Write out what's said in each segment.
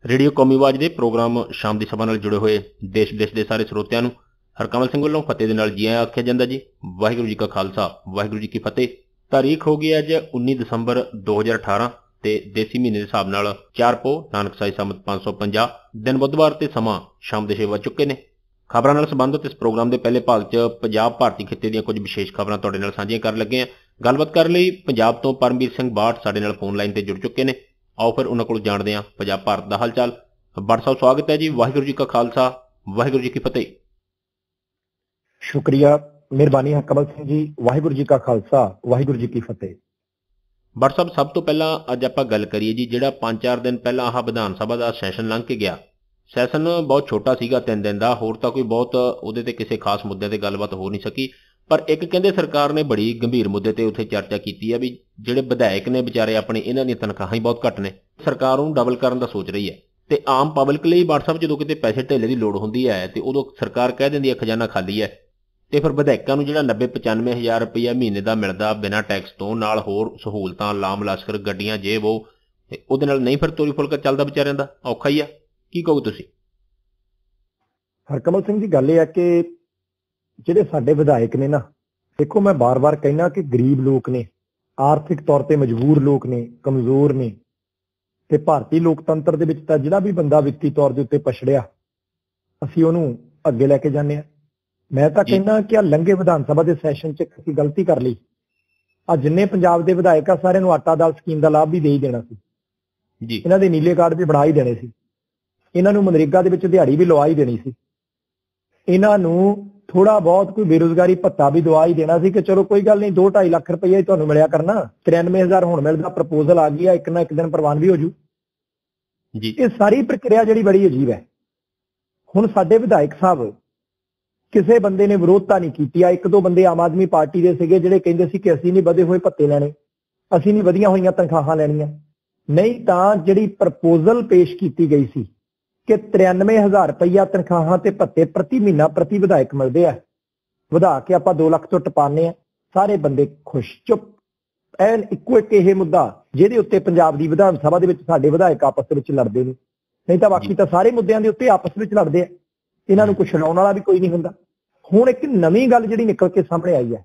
Radio ਕੌਮੀ ਆਵਾਜ਼ ਦੇ ਪ੍ਰੋਗਰਾਮ ਸ਼ਾਮ ਦੀ ਸਭਾ ਨਾਲ ਜੁੜੇ ਹੋਏ ਦੇਸ਼ ਵਿਦੇਸ਼ ਦੇ ਸਾਰੇ ਸਰੋਤਿਆਂ ਨੂੰ ਹਰਕਮਲ ਸਿੰਘ ਵੱਲੋਂ ਫਤਿਹ ਦੇ ਨਾਲ ਜੀ ਆਇਆਂ ਆਖਿਆ ਜਾਂਦਾ ਜੀ। ਵਾਹਿਗੁਰੂ ਜੀ ਕਾ ਖਾਲਸਾ ਵਾਹਿਗੁਰੂ ਜੀ ਕੀ ਫਤਿਹ। ਤਾਰੀਖ ਹੋ ਗਈ ਅੱਜ 19 ਦਸੰਬਰ 2018 ਤੇ ਦੇਸੀ ਮਹੀਨੇ ਦੇ ਹਿਸਾਬ ਨਾਲ 4 ਪੋ ਨਾਨਕਸਾਈ ਸੰਮਤ 550 ਦਿਨ ਬੁੱਧਵਾਰ ਤੇ ਸਮਾਂ ਸ਼ਾਮ ਦੇ 6 ਵੱਜ ਚੁੱਕੇ ਨੇ। ਖਬਰਾਂ ਨਾਲ ਸੰਬੰਧਿਤ ਇਸ ਪ੍ਰੋਗਰਾਮ ਦੇ ਪਹਿਲੇ ਭਾਗ 'ਚ ਪੰਜਾਬ ਭਾਰਤੀ ਖਿੱਤੇ ਦੀਆਂ ਕੁਝ ਵਿਸ਼ੇਸ਼ ਖਬਰਾਂ ਤੁਹਾਡੇ ਨਾਲ ਸਾਂਝੀਆਂ ਕਰਨ ਲੱਗੇ ਹਾਂ। ਗੱਲਬਾਤ ਕਰਨ ਲਈ ਪੰਜਾਬ ਤੋਂ ਪਰਮਵੀਰ ਸਿੰਘ ਬਾਠ ਸਾਡੇ ਨਾਲ ਫੋਨ ਲਾਈਨ ਤੇ ਜੁੜ ਚੁੱਕੇ ਨੇ। ਆਓ ਫਿਰ ਉਹਨਾਂ ਕੋਲ ਜਾਣਦੇ ਹਾਂ ਪੰਜਾਬ ਭਾਰਤ ਦਾ ਹਾਲ ਚਾਲ। ਬਾਠ ਸਾਹਿਬ ਸਵਾਗਤ ਹੈ ਜੀ। ਵਾਹਿਗੁਰੂ ਜੀ ਕਾ ਖਾਲਸਾ ਵਾਹਿਗੁਰੂ ਜੀ ਕੀ ਫਤਿਹ। ਸ਼ੁਕਰੀਆ, ਮਿਹਰਬਾਨੀ ਹਰਕਮਲ ਸਿੰਘ ਜੀ। ਵਾਹਿਗੁਰੂ ਜੀ ਕਾ ਖਾਲਸਾ ਵਾਹਿਗੁਰੂ ਜੀ ਕੀ ਫਤਿਹ। ਬਾਠ ਸਾਹਿਬ ਸਭ ਤੋਂ ਪਹਿਲਾਂ ਅੱਜ ਆਪਾਂ ਗੱਲ ਕਰੀਏ ਜੀ, ਜਿਹੜਾ 5-4 ਦਿਨ ਪਹਿਲਾਂ ਆਹ ਵਿਧਾਨ ਸਭਾ ਦਾ ਸੈਸ਼ਨ ਲੰਘ ਕੇ ਗਿਆ। ਸੈਸ਼ਨ ਬਹੁਤ ਛੋਟਾ ਸੀਗਾ, 3 ਦਿਨ ਦਾ, ਹੋਰ ਤਾਂ ਕੋਈ ਬਹੁਤ ਉਹਦੇ ਤੇ ਕਿਸੇ ਖਾਸ ਮੁੱਦੇ ਤੇ ਗੱਲਬਾਤ ਹੋ ਨਹੀਂ ਸਕੀ। ਪਰ ਇੱਕ ਕਹਿੰਦੇ ਸਰਕਾਰ ਨੇ ਬੜੀ ਗੰਭੀਰ ਮੁੱਦੇ ਤੇ ਉੱਥੇ ਚਰਚਾ ਕੀਤੀ ਹੈ ਵੀ ਜਿਹੜੇ ਵਿਧਾਇਕ ਨੇ ਵਿਚਾਰੇ ਆਪਣੇ, ਇਹਨਾਂ ਦੀਆਂ ਤਨਖਾਹਾਂ ਹੀ ਬਹੁਤ ਘੱਟ ਨੇ, ਸਰਕਾਰ ਉਹਨੂੰ ਡਬਲ ਕਰਨ ਦਾ ਸੋਚ ਰਹੀ ਹੈ। ਤੇ ਆਮ ਪਬਲਿਕ ਲਈ ਬਾਠ ਸਾਹਿਬ ਜਦੋਂ ਕਿਤੇ ਪੈਸੇ ਧੇਲੇ ਦੀ ਲੋੜ ਹੁੰਦੀ ਹੈ ਤੇ ਉਦੋਂ ਸਰਕਾਰ ਕਹਿ ਦਿੰਦੀ ਹੈ ਖਜ਼ਾਨਾ ਖਾਲੀ ਹੈ, ਤੇ ਫਿਰ ਵਿਧਾਇਕਾਂ ਨੂੰ ਜਿਹੜਾ 90-95 ਹਜ਼ਾਰ ਰੁਪਈਆ ਮਹੀਨੇ ਦਾ ਮਿਲਦਾ ਬਿਨਾਂ ਟੈਕਸ ਤੋਂ, ਨਾਲ ਹੋਰ ਸਹੂਲਤਾਂ, ਲਾਮ ਲਸ਼ਕਰ, ਗੱਡੀਆਂ, ਜੇ ਉਹ, ਉਹਦੇ ਨਾਲ ਨਹੀਂ ਫਿਰ ਤੋਰੀ ਫੁਲਕਾ ਚੱਲਦਾ ਵਿਚਾਰਿਆਂ ਦਾ, ਔਖਾ ਹੀ ਆ। ਕੀ ਕਹੋ ਤੁਸੀਂ? ਹਰਕਮਲ ਸਿੰਘ ਜੀ, ਗੱਲ ਇਹ ਹੈ ਕਿ ਜਿਹੜੇ ਸਾਡੇ ਵਿਧਾਇਕ ਨੇ ਨਾ, ਦੇਖੋ ਮੈਂ ਬਾਰ-ਬਾਰ ਕਹਿਣਾ ਕਿ ਗਰੀਬ ਲੋਕ ਨੇ, ਆਰਥਿਕ ਤੌਰ ਤੇ ਮਜਬੂਰ ਲੋਕ ਨੇ, ਕਮਜ਼ੋਰ ਨੇ, ਤੇ ਭਾਰਤੀ ਲੋਕਤੰਤਰ ਦੇ ਵਿੱਚ ਤਾਂ ਜਿਹੜਾ ਵੀ ਬੰਦਾ ਵਿੱਤੀ ਤੌਰ ਦੇ ਉੱਤੇ ਪਛੜਿਆ, ਅਸੀਂ ਉਹਨੂੰ ਅੱਗੇ ਲੈ ਕੇ ਜਾਂਦੇ ਹਾਂ। ਮੈਂ ਤਾਂ ਕਹਿੰਦਾ ਕਿ ਆ ਲੰਘੇ ਵਿਧਾਨ ਸਭਾ ਦੇ ਸੈਸ਼ਨ 'ਚ ਅਸੀਂ ਗਲਤੀ ਕਰ ਲਈ। ਆ ਜਿੰਨੇ ਪੰਜਾਬ ਦੇ ਵਿਧਾਇਕ ਆ ਸਾਰਿਆਂ ਨੂੰ ਆਟਾ ਦਾਲ ਸਕੀਮ ਦਾ ਲਾਭ ਵੀ ਦੇ ਹੀ ਦੇਣਾ ਸੀ ਜੀ। ਇਹਨਾਂ ਦੇ ਨੀਲੇ ਕਾਰਡ ਵੀ ਬਣਾ ਹੀ ਦੇਣੇ ਸੀ। ਇਹਨਾਂ ਨੂੰ ਮਨਰੇਗਾ ਦੇ ਵਿੱਚ ਦਿਹਾੜੀ ਵੀ ਲਵਾ ਹੀ ਦੇਣੀ ਸੀ। ਇਹਨਾਂ ਨੂੰ ਥੋੜਾ ਬਹੁਤ ਕੋਈ ਬੇਰੁਜ਼ਗਾਰੀ ਭੱਤਾ ਵੀ ਦਵਾ ਹੀ ਦੇਣਾ ਸੀ ਕਿ ਚਲੋ ਕੋਈ ਗੱਲ ਨਹੀਂ, 2-2.5 ਲੱਖ ਰੁਪਈਆ ਹੀ ਤੁਹਾਨੂੰ ਮਿਲਿਆ ਕਰਨਾ, 93,000 ਹੁਣ ਮਿਲਦਾ, ਪ੍ਰਪੋਜ਼ਲ ਆ ਗਈ ਆ, ਇੱਕ ਨਾ ਇੱਕ ਦਿਨ ਪ੍ਰਵਾਨ ਵੀ ਹੋ ਜੂ ਜੀ। ਇਹ ਸਾਰੀ ਪ੍ਰਕਿਰਿਆ ਜਿਹੜੀ ਬੜੀ ਅਜੀਬ ਹੈ। ਹੁਣ ਸਾਡੇ ਵਿਧਾਇਕ ਸਾਹਿਬ, ਕਿਸੇ ਬੰਦੇ ਨੇ ਵਿਰੋਧਤਾ ਨਹੀਂ ਕੀਤੀ ਆ। 1-2 ਬੰਦੇ ਆਮ ਆਦਮੀ ਪਾਰਟੀ ਦੇ ਸੀਗੇ ਜਿਹੜੇ ਕਹਿੰਦੇ ਸੀ ਕਿ ਅਸੀਂ ਨਹੀਂ ਵਧੇ ਹੋਏ ਭੱਤੇ ਲੈਣੇ, ਅਸੀਂ ਨਹੀਂ ਵਧੀਆਂ ਹੋਈਆਂ ਤਨਖਾਹਾਂ ਲੈਣੀਆਂ। ਨਹੀਂ ਤਾਂ ਜਿਹੜੀ ਪ੍ਰਪੋਜ਼ਲ ਪੇਸ਼ ਕੀਤੀ ਗਈ ਸੀ ਕਿ 93,000 ਰੁਪਈਆ ਤਨਖਾਹਾਂ ਤੇ ਭੱਤੇ ਪ੍ਰਤੀ ਮਹੀਨਾ ਪ੍ਰਤੀ ਵਿਧਾਇਕ ਮਿਲਦੇ ਆ, ਵਧਾ ਕੇ ਆਪਾਂ 2 ਲੱਖ ਤੋਂ ਟਪਾਣੇ ਆ, ਸਾਰੇ ਬੰਦੇ ਖੁਸ਼, ਚੁੱਪ, ਐਨ ਇੱਕੋ ਇੱਕ ਇਹ ਮੁੱਦਾ ਜਿਹਦੇ ਉੱਤੇ ਪੰਜਾਬ ਦੀ ਵਿਧਾਨ ਸਭਾ ਦੇ ਵਿੱਚ ਸਾਡੇ ਵਿਧਾਇਕ ਆਪਸ ਵਿੱਚ ਲੜਦੇ ਨੇ। ਨਹੀਂ ਤਾਂ ਬਾਕੀ ਤਾਂ ਸਾਰੇ ਮੁੱਦਿਆਂ ਦੇ ਉੱਤੇ ਆਪਸ ਵਿੱਚ ਲੜਦੇ ਆ, ਇਹਨਾਂ ਨੂੰ ਕੁਛ ਛਡਾਉਣ ਵਾਲਾ ਵੀ ਕੋਈ ਨਹੀਂ ਹੁੰਦਾ। ਹੁਣ ਇੱਕ ਨਵੀਂ ਗੱਲ ਜਿਹੜੀ ਨਿਕਲ ਕੇ ਸਾਹਮਣੇ ਆਈ ਹੈ,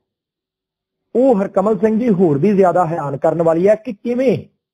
ਉਹ ਹਰਕਮਲ ਸਿੰਘ ਜੀ ਹੋਰ ਵੀ ਜ਼ਿਆਦਾ ਹੈਰਾਨ ਕਰਨ ਵਾਲੀ ਹੈ ਕਿ ਕਿਵੇਂ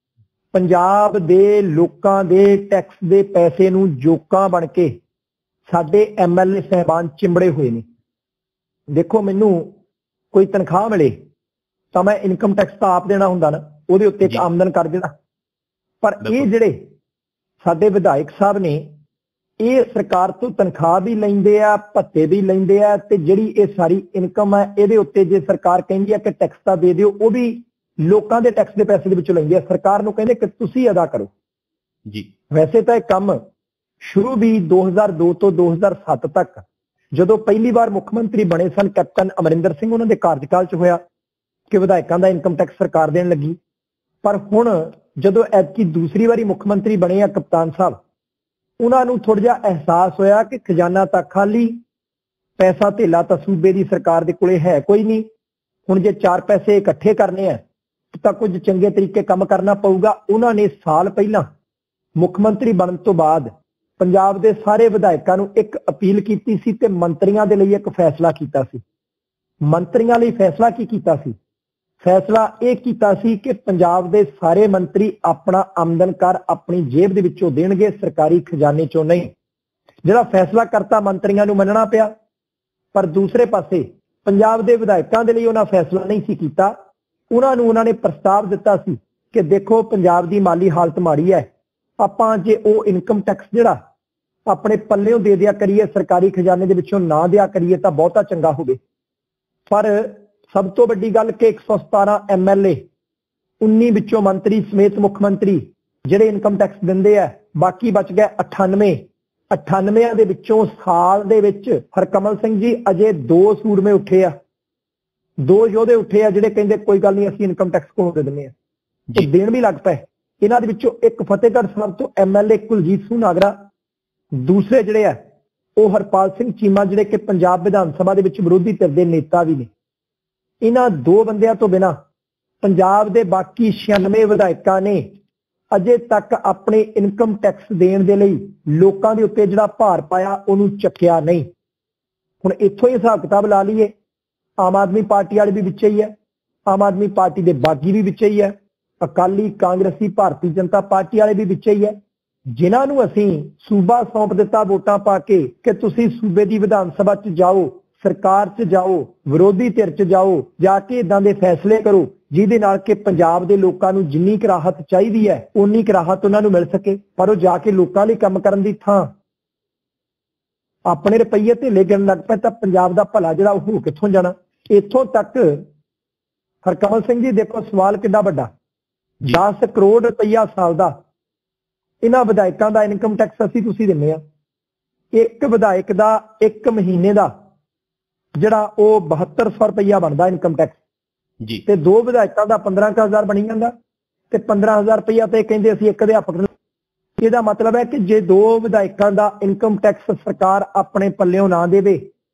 ਪੰਜਾਬ ਦੇ ਲੋਕਾਂ ਦੇ ਟੈਕਸ ਦੇ ਪੈਸੇ ਨੂੰ ਜੋਕਾਂ ਬਣ ਕੇ ਸਾਡੇ MLA ਸਾਹਿਬਾਨ ਚਿੰਬੜੇ ਹੋਏ ਨੇ। ਦੇਖੋ, ਮੈਨੂੰ ਕੋਈ ਤਨਖਾਹ ਮਿਲੇ ਤਾਂ ਮੈਂ ਇਨਕਮ ਟੈਕਸ ਤਾਂ ਆਪ ਦੇਣਾ ਹੁੰਦਾ ਨਾ, ਉਹਦੇ ਉੱਤੇ ਇੱਕ ਆਮਦਨ ਕਰ ਦੇਣਾ। ਪਰ ਇਹ ਜਿਹੜੇ ਸਾਡੇ ਵਿਧਾਇਕ ਸਾਹਿਬ ਨੇ, ਇਹ ਸਰਕਾਰ ਤੋਂ ਤਨਖਾਹ ਵੀ ਲੈਂਦੇ ਆ, ਭੱਤੇ ਵੀ ਲੈਂਦੇ ਆ, ਤੇ ਜਿਹੜੀ ਇਹ ਸਾਰੀ ਇਨਕਮ ਹੈ ਇਹਦੇ ਉੱਤੇ ਜੇ ਸਰਕਾਰ ਕਹਿੰਦੀ ਆ ਕਿ ਟੈਕਸ ਤਾਂ ਦੇ ਦਿਓ, ਉਹ ਵੀ ਲੋਕਾਂ ਦੇ ਟੈਕਸ ਦੇ ਪੈਸੇ ਦੇ ਵਿੱਚੋਂ ਲੈਂਦੇ ਆ। ਸਰਕਾਰ ਨੂੰ ਕਹਿੰਦੇ ਕਿ ਤੁਸੀਂ ਅਦਾ ਕਰੋ ਜੀ। ਵੈਸੇ ਤਾਂ ਇਹ ਕੰਮ ਸ਼ੁਰੂ ਵੀ 2002 ਤੋਂ 2007 ਤੱਕ, ਜਦੋਂ ਪਹਿਲੀ ਵਾਰ ਮੁੱਖ ਮੰਤਰੀ ਬਣੇ ਸਨ ਕੈਪਟਨ ਅਮਰਿੰਦਰ ਸਿੰਘ, ਉਹਨਾਂ ਦੇ ਕਾਰਜਕਾਲ 'ਚ ਹੋਇਆ ਕਿ ਵਿਧਾਇਕਾਂ ਦਾ ਇਨਕਮ ਟੈਕਸ ਸਰਕਾਰ ਦੇਣ ਲੱਗੀ। ਪਰ ਹੁਣ ਜਦੋਂ ਐਤਕੀ ਦੂਸਰੀ ਵਾਰੀ ਮੁੱਖ ਮੰਤਰੀ ਬਣੇ ਆ ਕਪਤਾਨ ਸਾਹਿਬ, ਉਹਨਾਂ ਨੂੰ ਥੋੜਾ ਜਿਹਾ ਅਹਿਸਾਸ ਹੋਇਆ ਕਿ ਖਜ਼ਾਨਾ ਤਾਂ ਖਾਲੀ, ਪੈਸਾ ਧੇਲਾ ਤਾਂ ਸੂਬੇ ਦੀ ਸਰਕਾਰ ਦੇ ਕੋਲੇ ਹੈ ਕੋਈ ਨਹੀਂ। ਹੁਣ ਜੇ 4 ਪੈਸੇ ਇਕੱਠੇ ਕਰਨੇ ਆ ਤਾਂ ਕੁਝ ਚੰਗੇ ਤਰੀਕੇ ਕੰਮ ਕਰਨਾ ਪਊਗਾ। ਉਹਨਾਂ ਨੇ ਸਾਲ ਪਹਿਲਾਂ ਮੁੱਖ ਮੰਤਰੀ ਬਣਨ ਤੋਂ ਬਾਅਦ ਪੰਜਾਬ ਦੇ ਸਾਰੇ ਵਿਧਾਇਕਾਂ ਨੂੰ ਇੱਕ ਅਪੀਲ ਕੀਤੀ ਸੀ ਤੇ ਮੰਤਰੀਆਂ ਦੇ ਲਈ ਇੱਕ ਫੈਸਲਾ ਕੀਤਾ ਸੀ। ਮੰਤਰੀਆਂ ਲਈ ਫੈਸਲਾ ਕੀ ਕੀਤਾ ਸੀ? ਫੈਸਲਾ ਇਹ ਕੀਤਾ ਸੀ ਕਿ ਪੰਜਾਬ ਦੇ ਸਾਰੇ ਮੰਤਰੀ ਆਪਣਾ ਆਮਦਨ ਕਰ ਆਪਣੀ ਜੇਬ ਦੇ ਵਿੱਚੋਂ ਦੇਣਗੇ, ਸਰਕਾਰੀ ਖਜ਼ਾਨੇ ਚੋਂ ਨਹੀਂ। ਜਿਹੜਾ ਫੈਸਲਾ ਕਰਤਾ ਮੰਤਰੀਆਂ ਨੂੰ ਮੰਨਣਾ ਪਿਆ। ਪਰ ਦੂਸਰੇ ਪਾਸੇ ਪੰਜਾਬ ਦੇ ਵਿਧਾਇਕਾਂ ਦੇ ਲਈ ਉਹਨਾਂ ਫੈਸਲਾ ਨਹੀਂ ਸੀ ਕੀਤਾ। ਉਹਨਾਂ ਨੇ ਪ੍ਰਸਤਾਵ ਦਿੱਤਾ ਸੀ ਕਿ ਦੇਖੋ, ਪੰਜਾਬ ਦੀ ਮਾਲੀ ਹਾਲਤ ਮਾੜੀ ਹੈ, ਆਪਾਂ ਜੇ ਉਹ ਇਨਕਮ ਟੈਕਸ ਜਿਹੜਾ ਆਪਣੇ ਪੱਲਿਓਂ ਦੇ ਦਿਆ ਕਰੀਏ, ਸਰਕਾਰੀ ਖਜ਼ਾਨੇ ਦੇ ਵਿੱਚੋਂ ਨਾ ਦਿਆ ਕਰੀਏ ਤਾਂ ਬਹੁਤਾ ਚੰਗਾ ਹੋਵੇ। ਪਰ ਸਭ ਤੋਂ ਵੱਡੀ ਗੱਲ ਕਿ 117 MLA, 19 ਵਿੱਚੋਂ ਮੰਤਰੀ ਸਮੇਤ ਮੁੱਖ ਮੰਤਰੀ ਜਿਹੜੇ ਇਨਕਮ ਟੈਕਸ ਦਿੰਦੇ ਆ, ਬਾਕੀ ਬਚ ਗਏ 98। 98 ਦੇ ਵਿੱਚੋਂ ਸਾਲ ਦੇ ਵਿੱਚ ਹਰਕਮਲ ਸਿੰਘ ਜੀ ਅਜੇ 2 ਸੂਰਮੇ ਉੱਠੇ ਆ, 2 ਯੋਧੇ ਉੱਠੇ ਆ ਜਿਹੜੇ ਕਹਿੰਦੇ ਕੋਈ ਗੱਲ ਨਹੀਂ, ਅਸੀਂ ਇਨਕਮ ਟੈਕਸ ਕੋਲ ਦੇ ਦਿੰਦੇ ਆ, ਤੇ ਦੇਣ ਵੀ ਲੱਗ ਪਏ। ਇਹਨਾਂ ਦੇ ਵਿੱਚੋਂ ਇੱਕ ਫਤਿਹਗੜ੍ਹ ਸਾਹਿਬ ਤੋਂ MLA ਕੁਲਜੀਤ ਸਿੰਘ ਨਾਗਰਾ, ਦੂਸਰੇ ਜਿਹੜੇ ਆ ਉਹ ਹਰਪਾਲ ਸਿੰਘ ਚੀਮਾ, ਜਿਹੜੇ ਕਿ ਪੰਜਾਬ ਵਿਧਾਨ ਸਭਾ ਦੇ ਵਿੱਚ ਵਿਰੋਧੀ ਧਿਰ ਦੇ ਨੇਤਾ ਵੀ ਨੇ। ਇਹਨਾਂ 2 ਬੰਦਿਆਂ ਤੋਂ ਬਿਨਾਂ ਪੰਜਾਬ ਦੇ ਬਾਕੀ 96 ਵਿਧਾਇਕਾਂ ਨੇ ਅਜੇ ਤੱਕ ਆਪਣੇ ਇਨਕਮ ਟੈਕਸ ਦੇਣ ਦੇ ਲਈ ਲੋਕਾਂ ਦੇ ਉੱਤੇ ਜਿਹੜਾ ਭਾਰ ਪਾਇਆ ਉਹਨੂੰ ਚੱਕਿਆ ਨਹੀਂ। ਹੁਣ ਇੱਥੋਂ ਹੀ ਹਿਸਾਬ ਕਿਤਾਬ ਲਾ ਲਈਏ, ਆਮ ਆਦਮੀ ਪਾਰਟੀ ਵਾਲੇ ਵੀ ਵਿੱਚ ਹੀ ਹੈ, ਆਮ ਆਦਮੀ ਪਾਰਟੀ ਦੇ ਬਾਗੀ ਵੀ ਵਿੱਚ ਹੀ ਹੈ, ਅਕਾਲੀ ਕਾਂਗਰਸੀ ਭਾਰਤੀ ਜਨਤਾ ਪਾਰਟੀ ਵਾਲੇ ਵੀ ਵਿੱਚ ਹੀ ਹੈ, ਜਿਨ੍ਹਾਂ ਨੂੰ ਅਸੀਂ ਸੂਬਾ ਸੌਂਪ ਦਿੱਤਾ ਵੋਟਾਂ ਪਾ ਕੇ ਕਿ ਤੁਸੀਂ ਸੂਬੇ ਦੀ ਵਿਧਾਨ ਸਭਾ 'ਚ ਜਾਓ, ਸਰਕਾਰ 'ਚ ਜਾਓ, ਵਿਰੋਧੀ ਧਿਰ 'ਚ ਜਾਓ, ਜਾ ਕੇ ਇਦਾਂ ਦੇ ਫੈਸਲੇ ਕਰੋ ਜਿਹਦੇ ਨਾਲ ਕਿ ਪੰਜਾਬ ਦੇ ਲੋਕਾਂ ਨੂੰ ਜਿੰਨੀ ਕੁ ਰਾਹਤ ਚਾਹੀਦੀ ਹੈ ਉਨੀ ਕੁ ਰਾਹਤ ਉਹਨਾਂ ਨੂੰ ਮਿਲ ਸਕੇ। ਪਰ ਉਹ ਜਾ ਕੇ ਲੋਕਾਂ ਲਈ ਕੰਮ ਕਰਨ ਦੀ ਥਾਂ ਆਪਣੇ ਰੁਪਈਏ ਧੇਲੇ ਗਿਣਨ ਲੱਗ ਪਏ ਤਾਂ ਪੰਜਾਬ ਦਾ ਭਲਾ ਜਿਹੜਾ ਉਹ ਕਿੱਥੋਂ ਜਾਣਾ। ਇੱਥੋਂ ਤੱਕ ਹਰਕਮਲ ਸਿੰਘ ਜੀ ਦੇਖੋ ਸਵਾਲ ਕਿੰਨਾ ਵੱਡਾ, 10 ਕਰੋੜ ਰੁਪਈਆ ਸਾਲ ਦਾ ਇਹਨਾਂ ਵਿਧਾਇਕਾਂ ਦਾ ਇਨਕਮ ਟੈਕਸ ਅਸੀਂ ਤੁਸੀਂ ਦਿੰਦੇ ਆ। ਇੱਕ ਵਿਧਾਇਕ ਦਾ ਇੱਕ ਮਹੀਨੇ ਦਾ ਜਿਹੜਾ ਉਹ 7200 ਰੁਪਈਆ ਬਣਦਾ ਇਨਕਮ ਟੈਕਸ ਜੀ, ਤੇ ਦੋ ਵਿਧਾਇਕਾਂ ਦਾ 15,000 ਬਣੀ ਜਾਂਦਾ ਤੇ 15,000 ਰੁਪਈਆ ਤੇ ਕਹਿੰਦੇ ਅਸੀਂ ਇੱਕ ਅਧਿਆਪਕ ਨੂੰ। ਇਹਦਾ ਮਤਲਬ ਹੈ ਕਿ ਜੇ ਦੋ ਵਿਧਾਇਕਾਂ ਦਾ ਇਨਕਮ ਟੈਕਸ ਸਰਕਾਰ ਆਪਣੇ ਪੱਲਿਓਂ ਨਾ ਦੇਵੇ,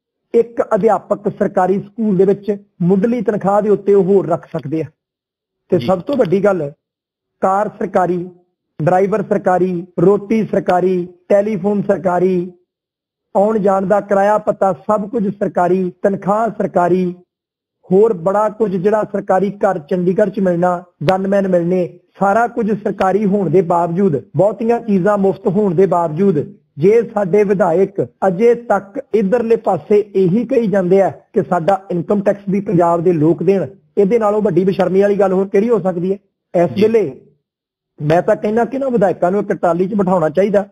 ਇੱਕ ਅਧਿਆਪਕ ਸਰਕਾਰੀ ਸਕੂਲ ਦੇ ਵਿੱਚ ਮੁੱਢਲੀ ਤਨਖਾਹ ਦੇ ਉੱਤੇ ਉਹ ਹੋਰ ਰੱਖ ਸਕਦੇ ਆ। ਤੇ ਸਭ ਤੋਂ ਵੱਡੀ ਗੱਲ, ਕਾਰ ਸਰਕਾਰੀ, ਡਰਾਈਵਰ ਸਰਕਾਰੀ, ਰੋਟੀ ਸਰਕਾਰੀ, ਟੈਲੀਫੋਨ ਸਰਕਾਰੀ, ਆਉਣ ਜਾਣ ਦਾ ਕਿਰਾਇਆ ਪੱਤਾ ਸਭ ਕੁਝ ਸਰਕਾਰੀ, ਤਨਖਾਹ ਸਰਕਾਰੀ, ਹੋਰ ਬੜਾ ਕੁਝ ਜਿਹੜਾ ਸਰਕਾਰੀ ਘਰ ਚੰਡੀਗੜ੍ਹ 'ਚ ਮਿਲਣਾ, ਗਨਮੈਨ ਮਿਲਣੇ, ਸਾਰਾ ਕੁਝ ਸਰਕਾਰੀ ਹੋਣ ਦੇ ਬਾਵਜੂਦ, ਬਹੁਤੀਆਂ ਚੀਜ਼ਾਂ ਮੁਫਤ ਹੋਣ ਦੇ ਬਾਵਜੂਦ ਜੇ ਸਾਡੇ ਵਿਧਾਇਕ ਅਜੇ ਤੱਕ ਇਧਰਲੇ ਪਾਸੇ ਇਹੀ ਕਹੀ ਜਾਂਦੇ ਆ ਕਿ ਸਾਡਾ ਇਨਕਮ ਟੈਕਸ ਵੀ ਪੰਜਾਬ ਦੇ ਲੋਕ ਦੇਣ, ਇਹਦੇ ਨਾਲੋਂ ਵੱਡੀ ਬੇਸ਼ਰਮੀ ਵਾਲੀ ਗੱਲ ਹੋਰ ਕਿਹੜੀ ਹੋ ਸਕਦੀ ਹੈ। ਇਸ ਵੇਲੇ ਮੈਂ ਤਾਂ ਕਹਿੰਦਾ ਕਿ ਨਾ ਵਿਧਾਇਕਾਂ ਨੂੰ ਇੱਕ ਟਰਾਲੀ 'ਚ ਬਿਠਾਉਣਾ ਚਾਹੀਦਾ,